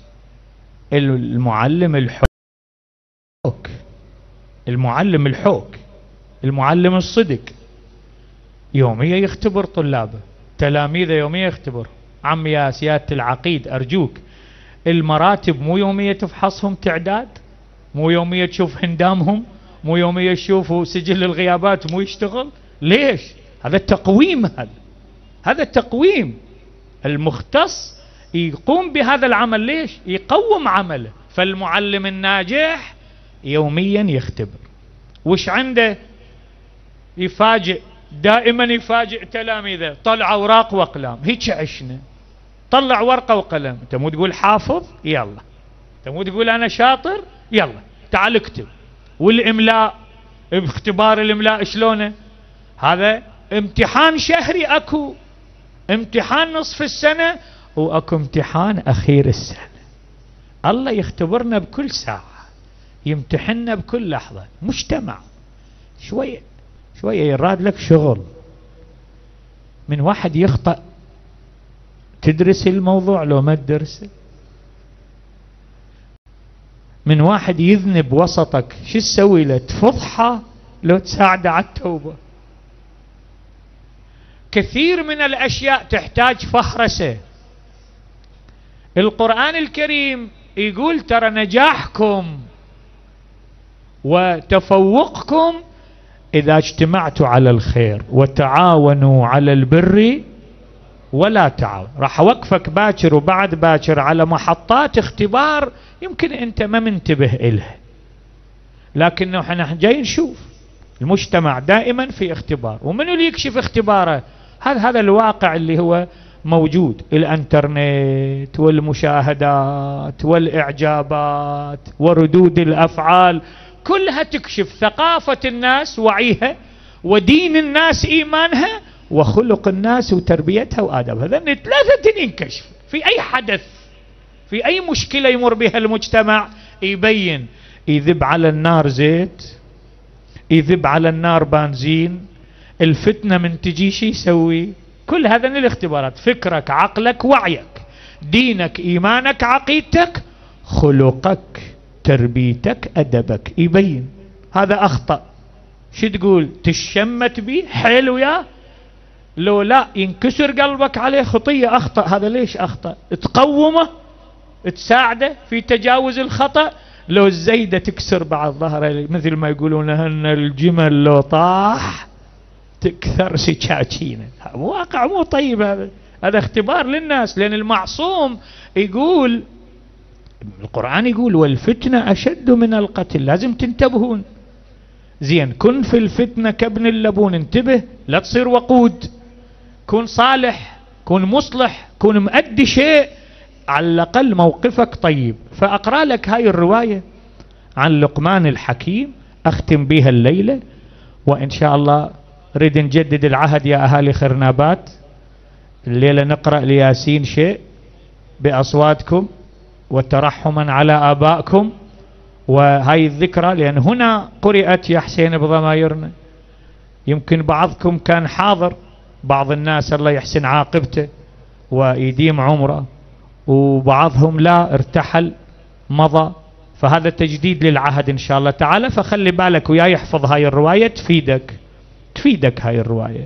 المعلم الحوك، المعلم الحوك، المعلم الصدق يوميا يختبر طلابه، تلاميذه يوميا يختبر. عم يا سيادة العقيد أرجوك، المراتب مو يوميا تفحصهم تعداد، مو يوميا تشوف هندامهم، مو يوميا تشوفوا سجل الغيابات مو يشتغل. ليش؟ هذا التقويم، هذا هذا التقويم. المختص يقوم بهذا العمل، ليش؟ يقوم عمله. فالمعلم الناجح يوميا يختبر. وش عنده؟ يفاجئ، دائما يفاجئ تلاميذه، طلع اوراق واقلام. هيك عشنا، طلع ورقه وقلم. انت مو تقول حافظ؟ يلا. انت مو تقول انا شاطر؟ يلا تعال اكتب. والاملاء، باختبار الاملاء شلونه؟ هذا امتحان شهري، اكو امتحان نصف السنه، واكو امتحان اخير السنه. الله يختبرنا بكل ساعه، يمتحننا بكل لحظه. مجتمع شويه شويه يراد لك شغل. من واحد يخطأ تدرس الموضوع لو ما تدرسه. من واحد يذنب وسطك شو تسوي له؟ تفضحه لو تساعده على التوبه. كثير من الاشياء تحتاج فهرسه. القرآن الكريم يقول ترى نجاحكم وتفوقكم إذا اجتمعتوا على الخير وتعاونوا على البر ولا تعاون. راح أوقفك باكر وبعد باكر على محطات اختبار يمكن أنت ما منتبه إلها، لكنه احنا جاي نشوف المجتمع دائما في اختبار، ومن اللي يكشف اختباره؟ هذا هذا الواقع اللي هو موجود، الانترنت والمشاهدات والإعجابات وردود الأفعال كلها تكشف ثقافة الناس، وعيها، ودين الناس إيمانها، وخلق الناس وتربيتها وآدابها. هذين ثلاثة ينكشف في أي حدث، في أي مشكلة يمر بها المجتمع يبين. يذب على النار زيت، يذب على النار بنزين، الفتنة من تجي شي يسوي؟ كل هذا من الاختبارات، فكرك، عقلك، وعيك، دينك، إيمانك، عقيدتك، خلقك، تربيتك، أدبك، يبين. هذا أخطأ، شو تقول؟ تشمت به حلو يا، لو لا ينكسر قلبك عليه خطية، أخطأ. هذا ليش أخطأ؟ تقومه، تساعده في تجاوز الخطأ. لو الزيدة تكسر بعض ظهره، مثل ما يقولون هن الجمل لو طاح تكثر سكاكينه. واقع مو طيب، هذا هذا اختبار للناس. لأن المعصوم يقول، القرآن يقول والفتنة أشد من القتل. لازم تنتبهون زين. كن في الفتنة كابن اللبون، انتبه لا تصير وقود، كن صالح، كن مصلح، كن مؤدي شيء، على الأقل موقفك طيب. فأقرأ لك هاي الرواية عن لقمان الحكيم، أختم بها الليلة، وإن شاء الله ريد نجدد العهد يا أهالي خرنابات، الليلة نقرأ لياسين شيء بأصواتكم وترحما على آبائكم، وهاي الذكرى لأن هنا قرأت يا حسين بضمايرنا. يمكن بعضكم كان حاضر، بعض الناس الله يحسن عاقبته ويديم عمره، وبعضهم لا، ارتحل مضى. فهذا تجديد للعهد إن شاء الله تعالى. فخلي بالك ويا يحفظ هاي الرواية، تفيدك تفيدك هاي الرواية.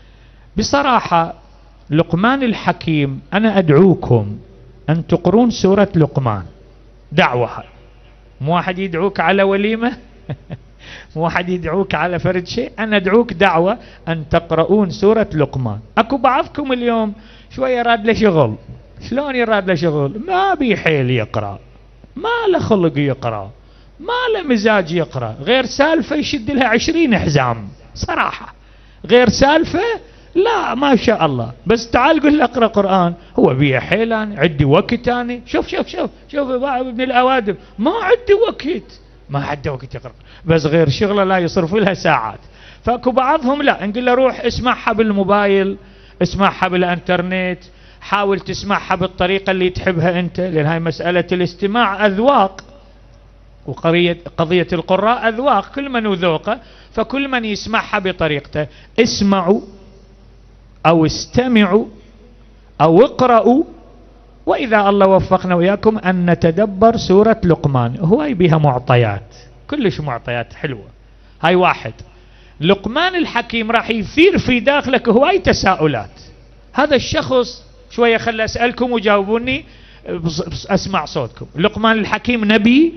بصراحة لقمان الحكيم، أنا أدعوكم أن تقرون سورة لقمان، دعوة. مو واحد يدعوك على وليمة مو واحد يدعوك على فرد شيء، أنا أدعوك دعوة أن تقرؤون سورة لقمان. أكو بعضكم اليوم شوية راد له شغل. شلون يراد له شغل؟ ما بيحيل يقرأ، ما له خلق يقرأ، ما له مزاج يقرأ، غير سالفة يشد لها عشرين حزام صراحة، غير سالفة لا ما شاء الله. بس تعال قل له اقرأ قرآن، هو بيه حيلان، عندي وقت أنا. شوف شوف شوف شوف ابن الأوادم، ما عندي وقت، ما عنده وقت يقرأ، بس غير شغله لا يصرف لها ساعات. فاكو بعضهم لا، نقول له روح اسمعها بالموبايل، اسمعها بالانترنت، حاول تسمعها بالطريقة اللي تحبها أنت، لأن هاي مسألة الاستماع أذواق، وقضية قضية القراء أذواق، كل من وذوقه، فكل من يسمعها بطريقته. اسمعوا أو استمعوا أو اقرأوا، وإذا الله وفقنا وإياكم أن نتدبر سورة لقمان. هو بها معطيات، كلش معطيات حلوة. هاي واحد. لقمان الحكيم راح يثير في داخلك هواي تساؤلات. هذا الشخص شوية خلي أسألكم وجاوبوني، أسمع صوتكم. لقمان الحكيم نبي؟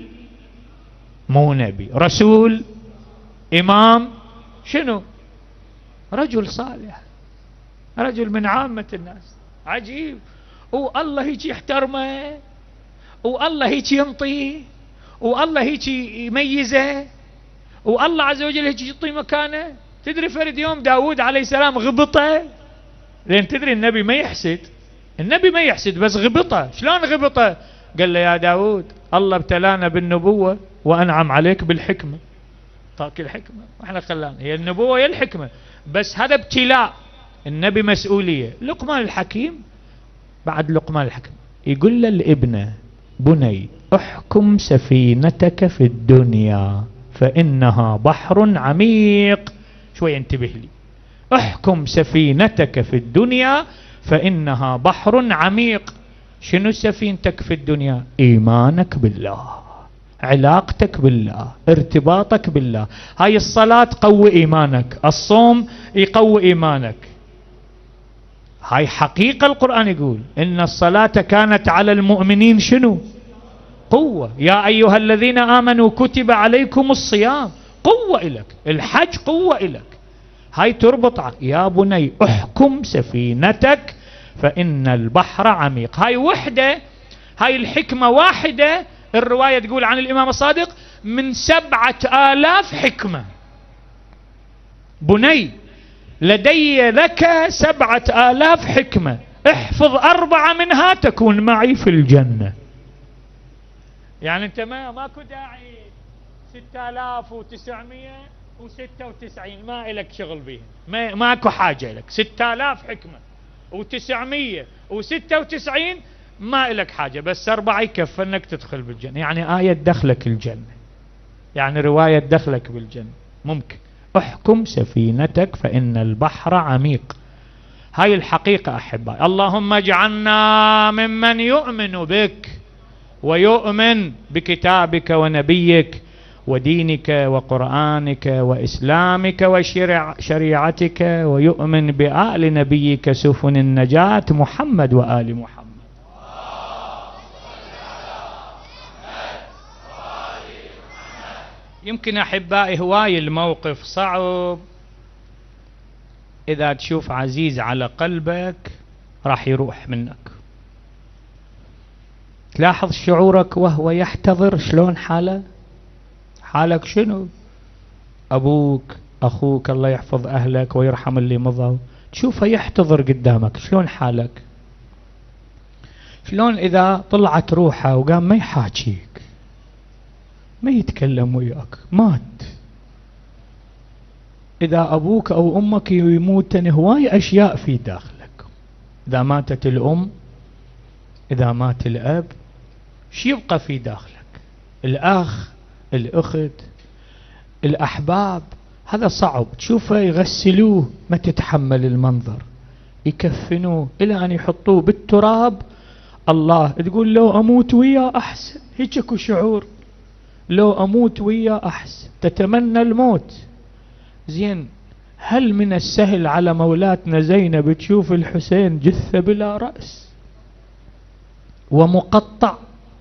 مو نبي. رسول؟ إمام؟ شنو؟ رجل صالح، رجل من عامة الناس. عجيب. والله هيك يحترمه، والله هيك ينطيه، والله هيك يميزه، والله عز وجل هيك يعطيه مكانه. تدري فرد يوم داود عليه السلام غبطه، لأن تدري النبي ما يحسد، النبي ما يحسد، بس غبطه. شلون غبطه؟ قال له يا داود الله ابتلانا بالنبوة وأنعم عليك بالحكمة، طاك الحكمة واحنا خلانا، هي النبوة هي الحكمة، بس هذا ابتلاء، النبي مسؤولية. لقمان الحكيم، بعد لقمان الحكيم يقول للابنة بني احكم سفينتك في الدنيا فإنها بحر عميق. شوي انتبه لي، احكم سفينتك في الدنيا فإنها بحر عميق. شنو سفينتك في الدنيا؟ إيمانك بالله، علاقتك بالله، ارتباطك بالله. هاي الصلاة تقوي إيمانك، الصوم يقوي إيمانك. هاي حقيقة. القرآن يقول إن الصلاة كانت على المؤمنين شنو؟ قوة. يا أيها الذين آمنوا كتب عليكم الصيام، قوة إلك. الحج قوة إلك. هاي تربط. يا بني احكم سفينتك فإن البحر عميق. هاي وحدة، هاي الحكمة واحدة. الرواية تقول عن الإمام الصادق من سبعة آلاف حكمة. بني لدي لك سبعة آلاف حكمة، احفظ أربعة منها تكون معي في الجنة. يعني أنت ما ماكو داعي ستة آلاف وتسعمية وستة وتسعين ما إلك شغل بهم، ما ماكو حاجة لك. ستة آلاف حكمة وتسعمية وستة وتسعين ما إلك حاجة، بس أربعة يكفى أنك تدخل بالجنة. يعني آية دخلك الجنة، يعني رواية دخلك بالجنة ممكن. احكم سفينتك فإن البحر عميق. هاي الحقيقة أحبائي. اللهم اجعلنا ممن يؤمن بك ويؤمن بكتابك ونبيك ودينك وقرآنك وإسلامك وشريعتك، ويؤمن بآل نبيك سفن النجاة محمد وآل محمد. يمكن أحبائي هواي الموقف صعب، إذا تشوف عزيز على قلبك راح يروح منك. تلاحظ شعورك وهو يحتضر شلون حاله، حالك شنو؟ أبوك أخوك الله يحفظ أهلك ويرحم اللي مضوا، تشوفه يحتضر قدامك شلون حالك؟ شلون إذا طلعت روحه وقام ما يحاكيك ما يتكلم وياك مات؟ إذا أبوك أو أمك يموتن هواي أشياء في داخلك. إذا ماتت الأم، إذا مات الأب، شو يبقى في داخلك؟ الأخ، الأخت، الأحباب. هذا صعب. تشوفه يغسلوه ما تتحمل المنظر، يكفنوه إلى أن يحطوه بالتراب. الله تقول لو أموت وياه أحسن، هيك اكو شعور، لو أموت وياه أحسن، تتمنى الموت. زين، هل من السهل على مولاتنا زينب تشوف الحسين جثة بلا رأس ومقطع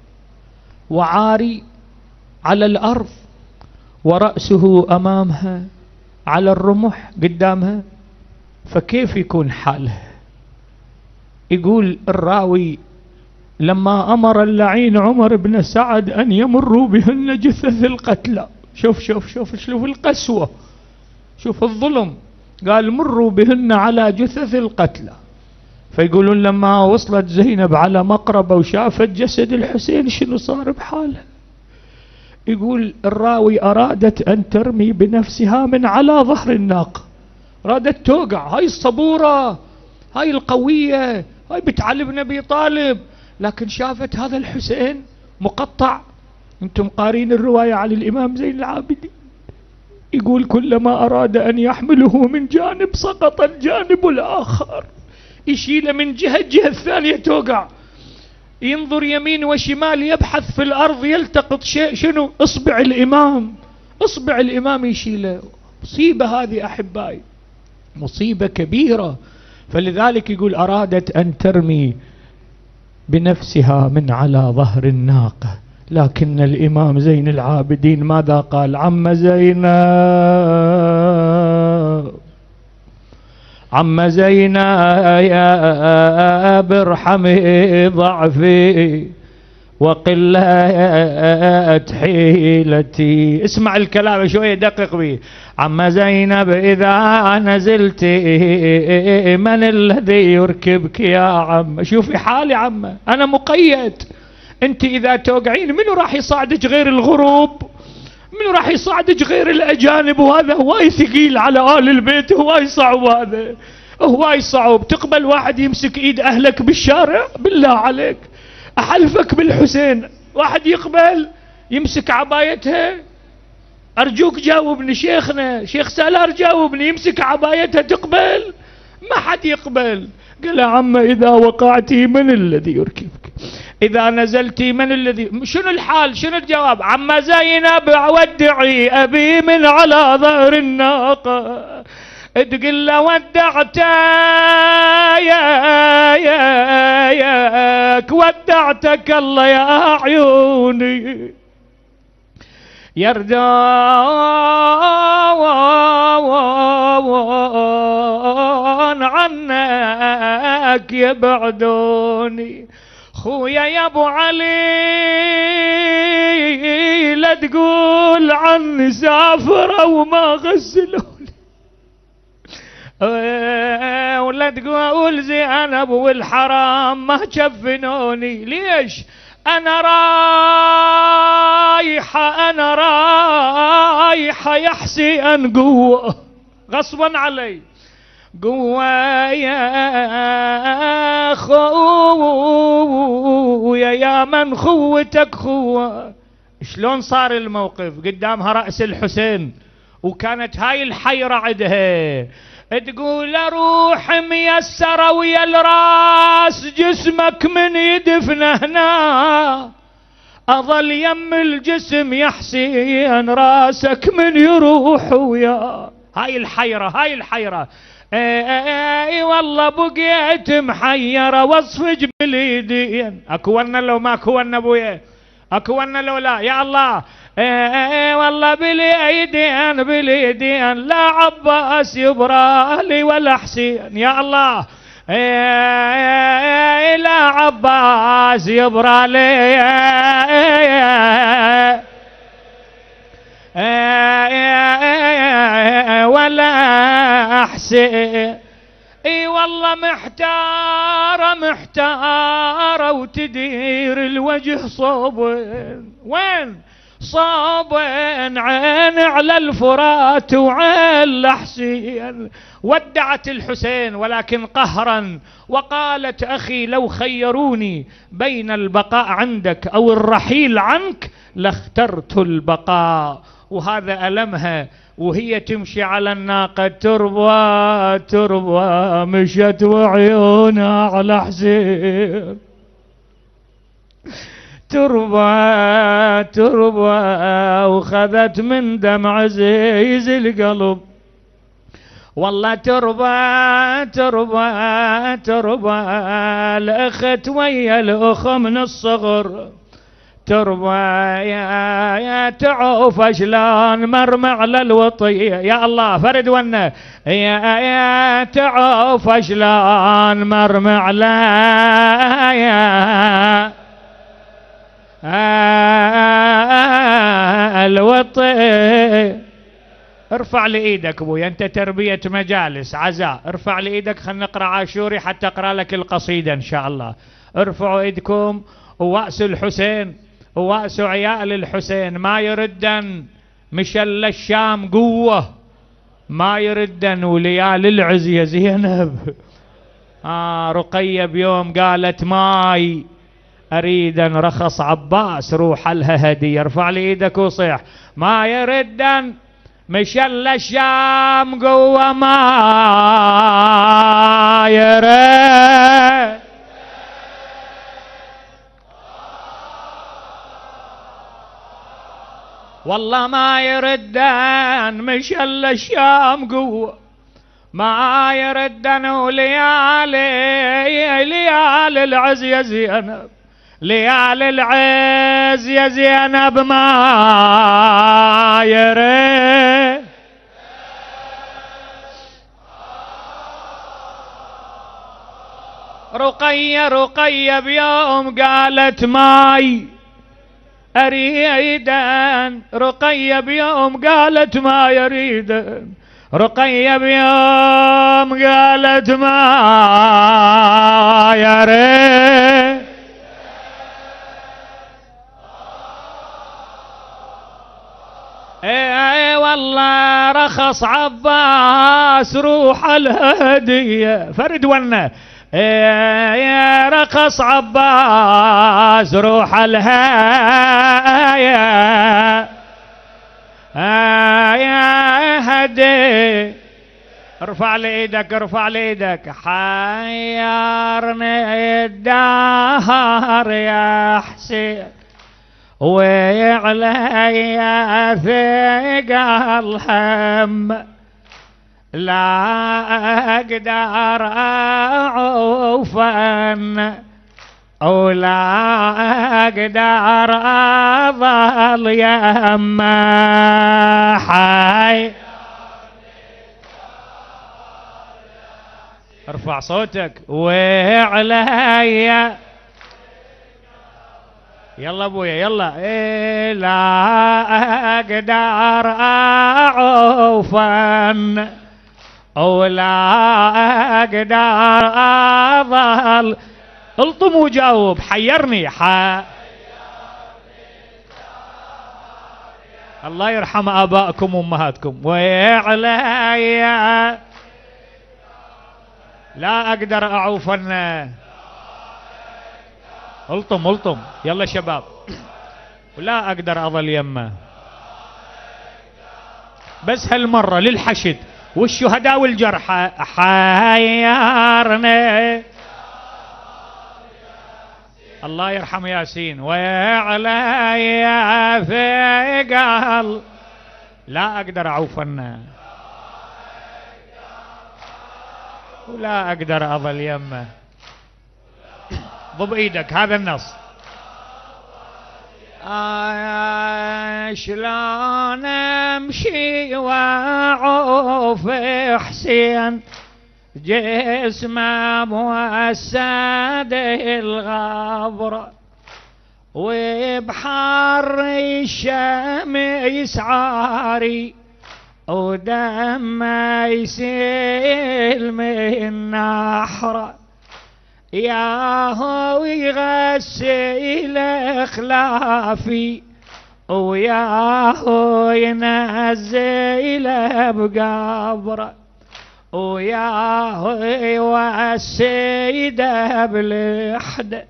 وعاري على الأرض ورأسه أمامها على الرمح قدامها؟ فكيف يكون حالها؟ يقول الراوي لما أمر اللعين عمر بن سعد أن يمروا بهن جثث القتلى. شوف شوف شوف شوف القسوة، شوف الظلم. قال مروا بهن على جثث القتلى. فيقولون لما وصلت زينب على مقربة وشافت جسد الحسين شنو صار بحالها؟ يقول الراوي أرادت أن ترمي بنفسها من على ظهر الناقة، أرادت توقع. هاي الصبورة، هاي القوية، هاي بنت علي بن أبي طالب، لكن شافت هذا الحسين مقطع. انتم قارين الرواية عن الإمام زين العابدين، يقول كلما أراد أن يحمله من جانب سقط الجانب الآخر، يشيله من جهة جهة الثانية توقع. ينظر يمين وشمال يبحث في الأرض يلتقط شيء، شنو؟ إصبع الإمام، إصبع الإمام يشيله. مصيبة هذه أحبائي، مصيبة كبيرة. فلذلك يقول أرادت أن ترمي بنفسها من على ظهر الناقة، لكن الإمام زين العابدين ماذا قال؟ عم زينب، عم زينب يا برحمي ضعفي وقلة حيلتي. اسمع الكلام شوية دقق به. عم زينب إذا نزلت من الذي يركبك يا عم؟ شوفي حالي عم، أنا مقيد. أنت إذا توقعين منو راح يصعدك غير الغروب؟ منو راح يصعدك غير الأجانب؟ وهذا هواي ثقيل على آل البيت، هواي صعب، هذا هواي صعب. تقبل واحد يمسك إيد أهلك بالشارع؟ بالله عليك أحلفك بالحسين واحد يقبل يمسك عبايتها؟ أرجوك جاوبني شيخنا، شيخ سالار جاوبني، يمسك عبايتها تقبل؟ ما حد يقبل. قال يا عم إذا وقعتي من الذي يركبك؟ إذا نزلتي من الذي؟ شنو الحال؟ شنو الجواب؟ عم زينب أودعي أبي من على ظهر الناقة، تقول له ودعت يا يا ياك ودعتك الله يا عيوني، يردون عنك يبعدوني. خويا يا ابو علي لا تقول عني سافر وما غسلوني. اه ولا تقول زينب والحرام ما كفنوني. ليش؟ انا رايحة انا رايحة يا حسين قوة غصبا علي، قوة يا خويا يا من خوتك خوة. شلون صار الموقف؟ قدامها رأس الحسين وكانت هاي الحيرة عندها، تقول روح ميسرة ويا الراس جسمك من يدفنه هنا، أظل يم الجسم يا حسين راسك من يروح ويا. هاي الحيرة هاي الحيرة. اي اي والله بقيت محيرة واصفج بالايدين. اكونا لو ما كونا ابويا، اكونا لو لا يا الله. اي والله بالايدين بالايدين لا عباس يبرالي ولا حسين يا الله. اي لا عباس يبرالي ولا حسين. اي والله محتارة محتارة وتدير الوجه صوبين. وين؟ صوبين عين على الفرات وعين لحسين. ودعت الحسين ولكن قهرا وقالت اخي لو خيروني بين البقاء عندك او الرحيل عنك لاخترت البقاء. وهذا ألمها وهي تمشي على الناقة تربى تربى مشت وعيونها على حسين. تربى تربى وخذت من دمع زيز القلب. والله تربى تربى تربى الأخت ويا الأخ من الصغر. تربى يا يا تعوف شلون مرمى على الوطية يا الله. فرد ونا يا يا تعوف شلون مرمى على يا الوطية. ارفع لي ايدك ابويا، انت تربية مجالس عزاء. ارفع لي ايدك خلنا نقرا عاشوري حتى اقرا لك القصيدة ان شاء الله. ارفعوا ايدكم. ووأس الحسين ووأس عيال الحسين ما يردن مشل الشام قوة ما يردن وليال العز يا زينب. آه رقية بيوم قالت ماي أريد أن رخص عباس روح لها هدية. ارفع لي ايدك وصيح ما يردن مشل الشام قوة ما يرد. والله ما يردن مشل الشام قوة ما يردن وليالي ليال العز يا زينب ليال العز يا زينب ما يرد. رقية رقية بيوم قالت ماي أريدن. رقية بيوم قالت ما يريدن. رقية بيوم قالت ما يريد. اي والله رخص عباس روح الهدية. فرد ونا يا رخص عباس روح الهاية يا هدي. ارفع لي ايدك ارفع لي ايدك. حيرني الدهر يا حسين ويعلي ثقل هم لا اقدر اعوفن ولا اقدر اظل يما حي. ارفع صوتك. وعلي يلا ابويا يلا. إيه لا اقدر اعوفن ولا أقدر أظل. الطم وجاوب. حيرني ح الله يرحم آبائكم وأمهاتكم. وعلي لا أقدر أعوفن. الطم الطم يلا شباب. ولا أقدر أظل يمه. بس هالمرة للحشد والشهداء والجرحى. حيرني الله يرحم ياسين. وعلي ثقل لا أقدر أعوفن ولا أقدر أظل يمه. ضب إيدك هذا النص. آه شلون امشي واعوف حسين جسمه موسد الغبر وبحر الشمس عاري ودمه يسيل من نحره ياهو يغسل خلافي وياهو ينزل بقبره وياهو يوسيده بالحده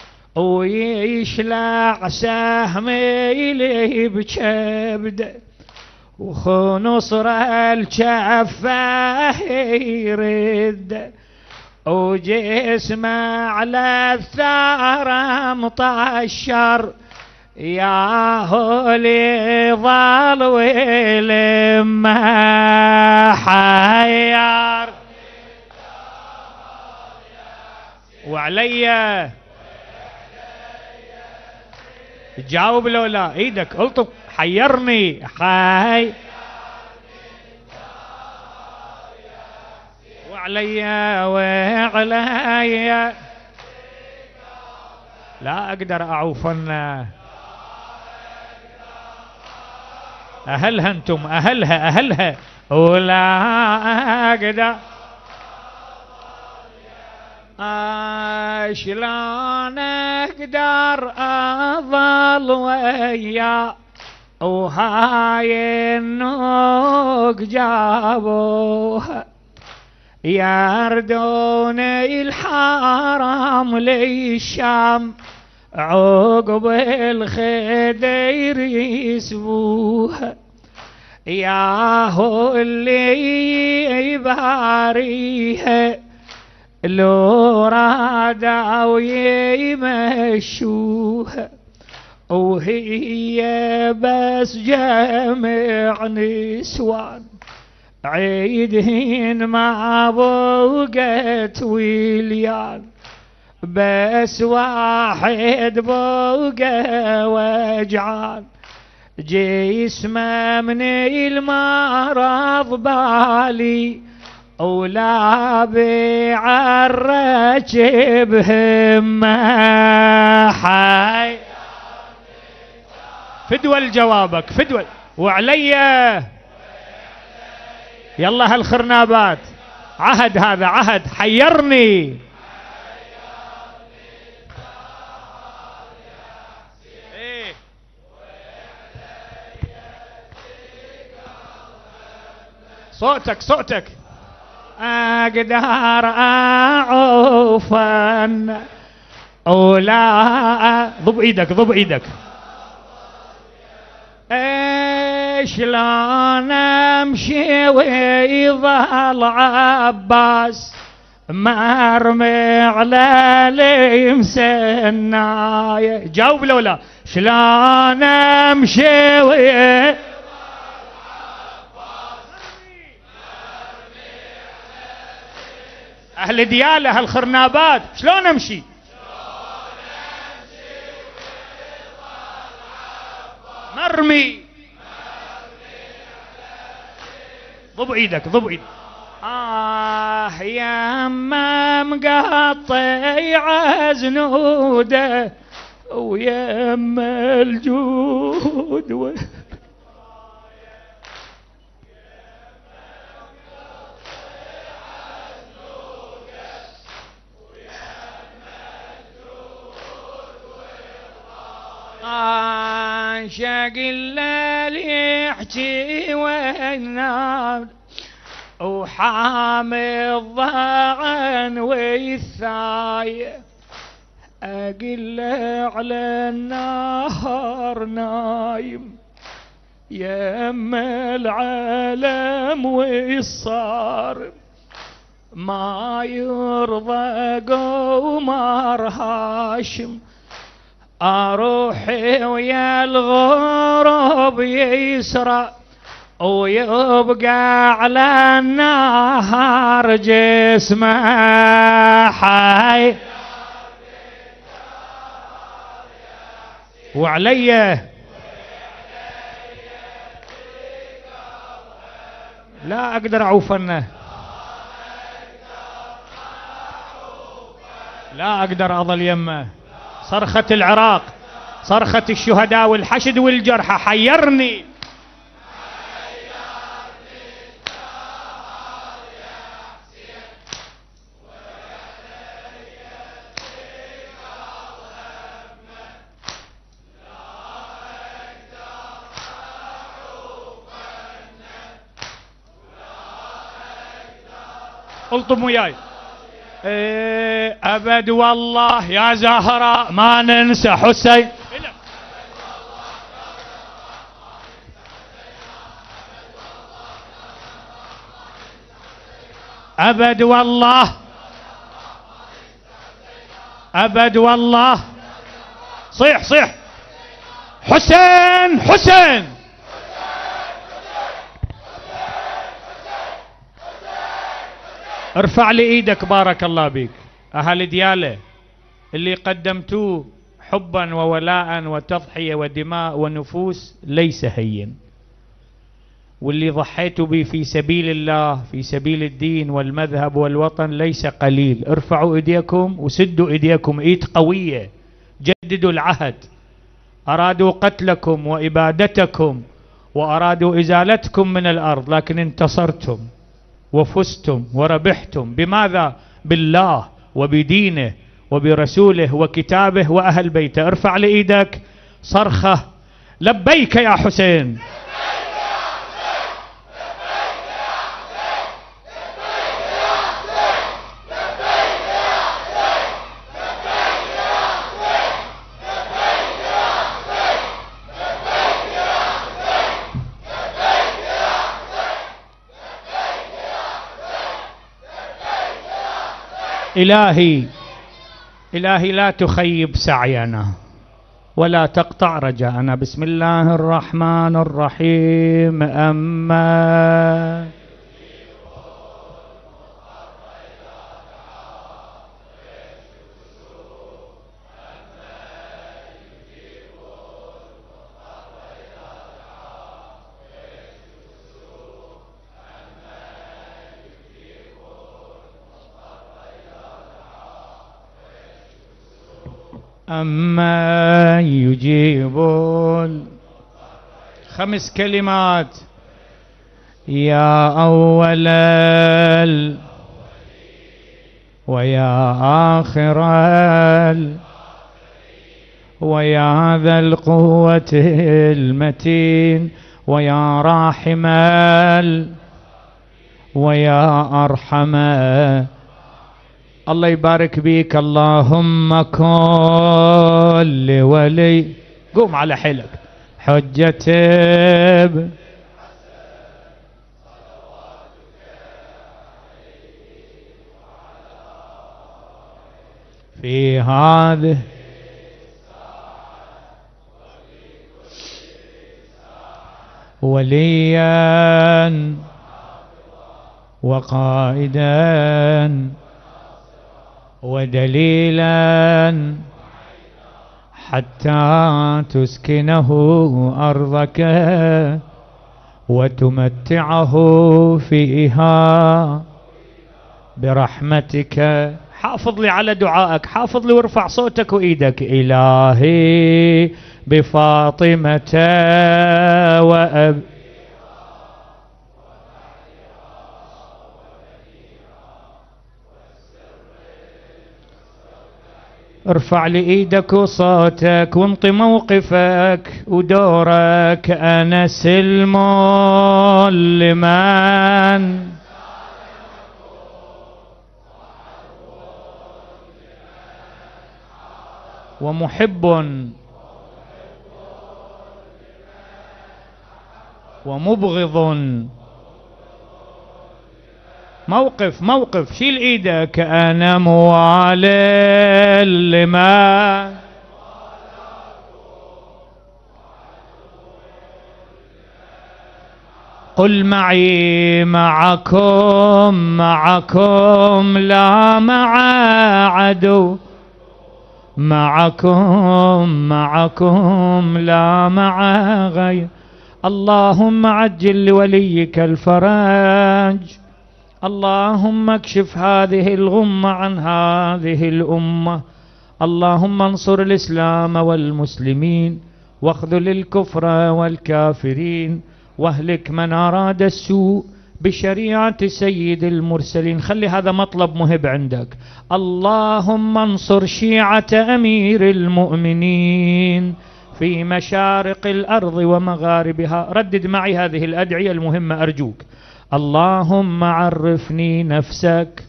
ويشلع سهمي لي بكبده وخنصر الجفه يرد وجسمه على الثار مطشر ياهو لي ظل ولما حير وعلي جاوب لو لا ايدك الطف. حيرني حي وعلي وعلي لا أقدر أعوفن. أهلها أنتم أهلها أهلها. ولا أقدر شلون أقدر أظل ويا وهاي النوق جابوها يردون الحرام للشام عقب الخدير يسبوها ياهو اللي يباريها لو رادوا يمشوها وهي بس جمع نسوان عيدهن ما بوقت ويليان بس واحد بوقى وجعان جسمه من المرض بالي ولا بيعرج بهمه حي. فدول جوابك فدول. وعلي يلا هالخرنابات عهد هذا عهد. حيرني إيه. صوتك صوتك. أقدر أعوفن ولا ضب ايدك ضب ايدك. شلون امشي ويظل عباس مرمي على المسناية. جاوب لو لا. شلون امشي ويظل اهل دياله هالخرنابات شلون امشي؟ مرمي. ضب ايدك ضب ايدك. آه يما مقطع زنوده ويما الجود و... عاشق الليل يحكي والنار وحامي الضعن والثاية أقل على النهر نايم يم العالم والصار ما يرضى قمر هاشم أروحي ويا الغرب يسرى ويبقى على النهر جسمه حي وعلي لا أقدر أعوفنه لا أقدر أظل يمه صرخة العراق صرخة الشهداء والحشد والجرحى حيرني الطم وياي إيه أبد والله يا زهراء ما ننسى حسين أبد والله أبد والله صيح صيح حسين حسين ارفع لي ايدك بارك الله بك. اهل دياله اللي قدمتوه حبا وولاء وتضحية ودماء ونفوس ليس هين، واللي ضحيتوا به في سبيل الله في سبيل الدين والمذهب والوطن ليس قليل. ارفعوا ايديكم وسدوا ايديكم ايد قوية، جددوا العهد. ارادوا قتلكم وابادتكم وارادوا ازالتكم من الارض، لكن انتصرتم وفزتم وربحتم. بماذا؟ بالله وبدينه وبرسوله وكتابه وأهل بيته. ارفع لإيدك صرخة لبيك يا حسين. إلهي إلهي لا تخيب سعينا ولا تقطع رجاءنا. بسم الله الرحمن الرحيم. أما أما يجيبون خمس كلمات. يا أول ال ويا آخر ال ويا ذا القوة المتين ويا راحم ال ويا أرحم. الله يبارك بيك. اللهم كل ولي قوم على حيلك حجة في هذه وليا وقائدا ودليلا حتى تسكنه أرضك وتمتعه فيها برحمتك. حافظ لي على دعائك، حافظ لي وارفع صوتك وإيدك. إلهي بفاطمة وأب ارفع لي ايدك وصوتك وانط موقفك ودورك. انا سلم لمن ومحب ومبغض. موقف موقف شيل ايدك. انا موال لمن قل معي معكم معكم لا مع عدو. معكم معكم لا مع غير. اللهم عجل لوليك الفرج. اللهم اكشف هذه الغمة عن هذه الأمة. اللهم انصر الإسلام والمسلمين واخذل الكفر والكافرين واهلك من أراد السوء بشريعة سيد المرسلين. خلي هذا مطلب مهم عندك. اللهم انصر شيعة أمير المؤمنين في مشارق الأرض ومغاربها. ردد معي هذه الأدعية المهمة أرجوك. اللهم عرفني نفسك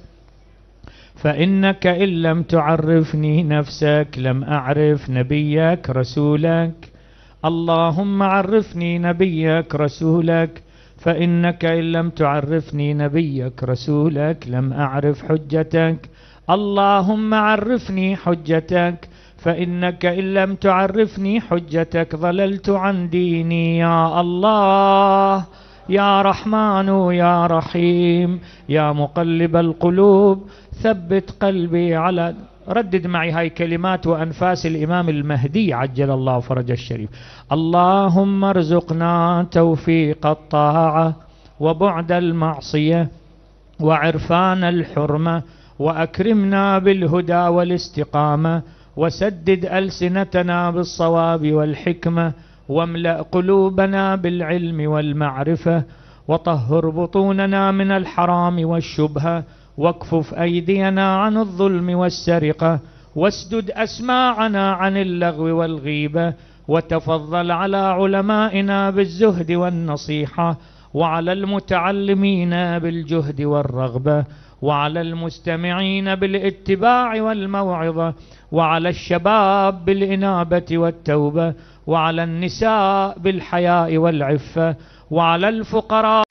فإنك إن لم تعرفني نفسك لم أعرف نبيك رسولك. اللهم عرفني نبيك رسولك فإنك إن لم تعرفني نبيك رسولك لم أعرف حجتك. اللهم عرفني حجتك فإنك إن لم تعرفني حجتك ضللت عن ديني. يا الله يا رحمن يا رحيم يا مقلب القلوب ثبت قلبي على. ردد معي هاي كلمات وأنفاس الإمام المهدي عجل الله فرج الشريف. اللهم ارزقنا توفيق الطاعة وبعد المعصية وعرفان الحرمة وأكرمنا بالهدى والاستقامة وسدد ألسنتنا بالصواب والحكمة واملأ قلوبنا بالعلم والمعرفة وطهر بطوننا من الحرام والشبهة واكفف أيدينا عن الظلم والسرقة واسدد أسماعنا عن اللغو والغيبة وتفضل على علمائنا بالزهد والنصيحة وعلى المتعلمين بالجهد والرغبة وعلى المستمعين بالاتباع والموعظة وعلى الشباب بالإنابة والتوبة وعلى النساء بالحياء والعفة وعلى الفقراء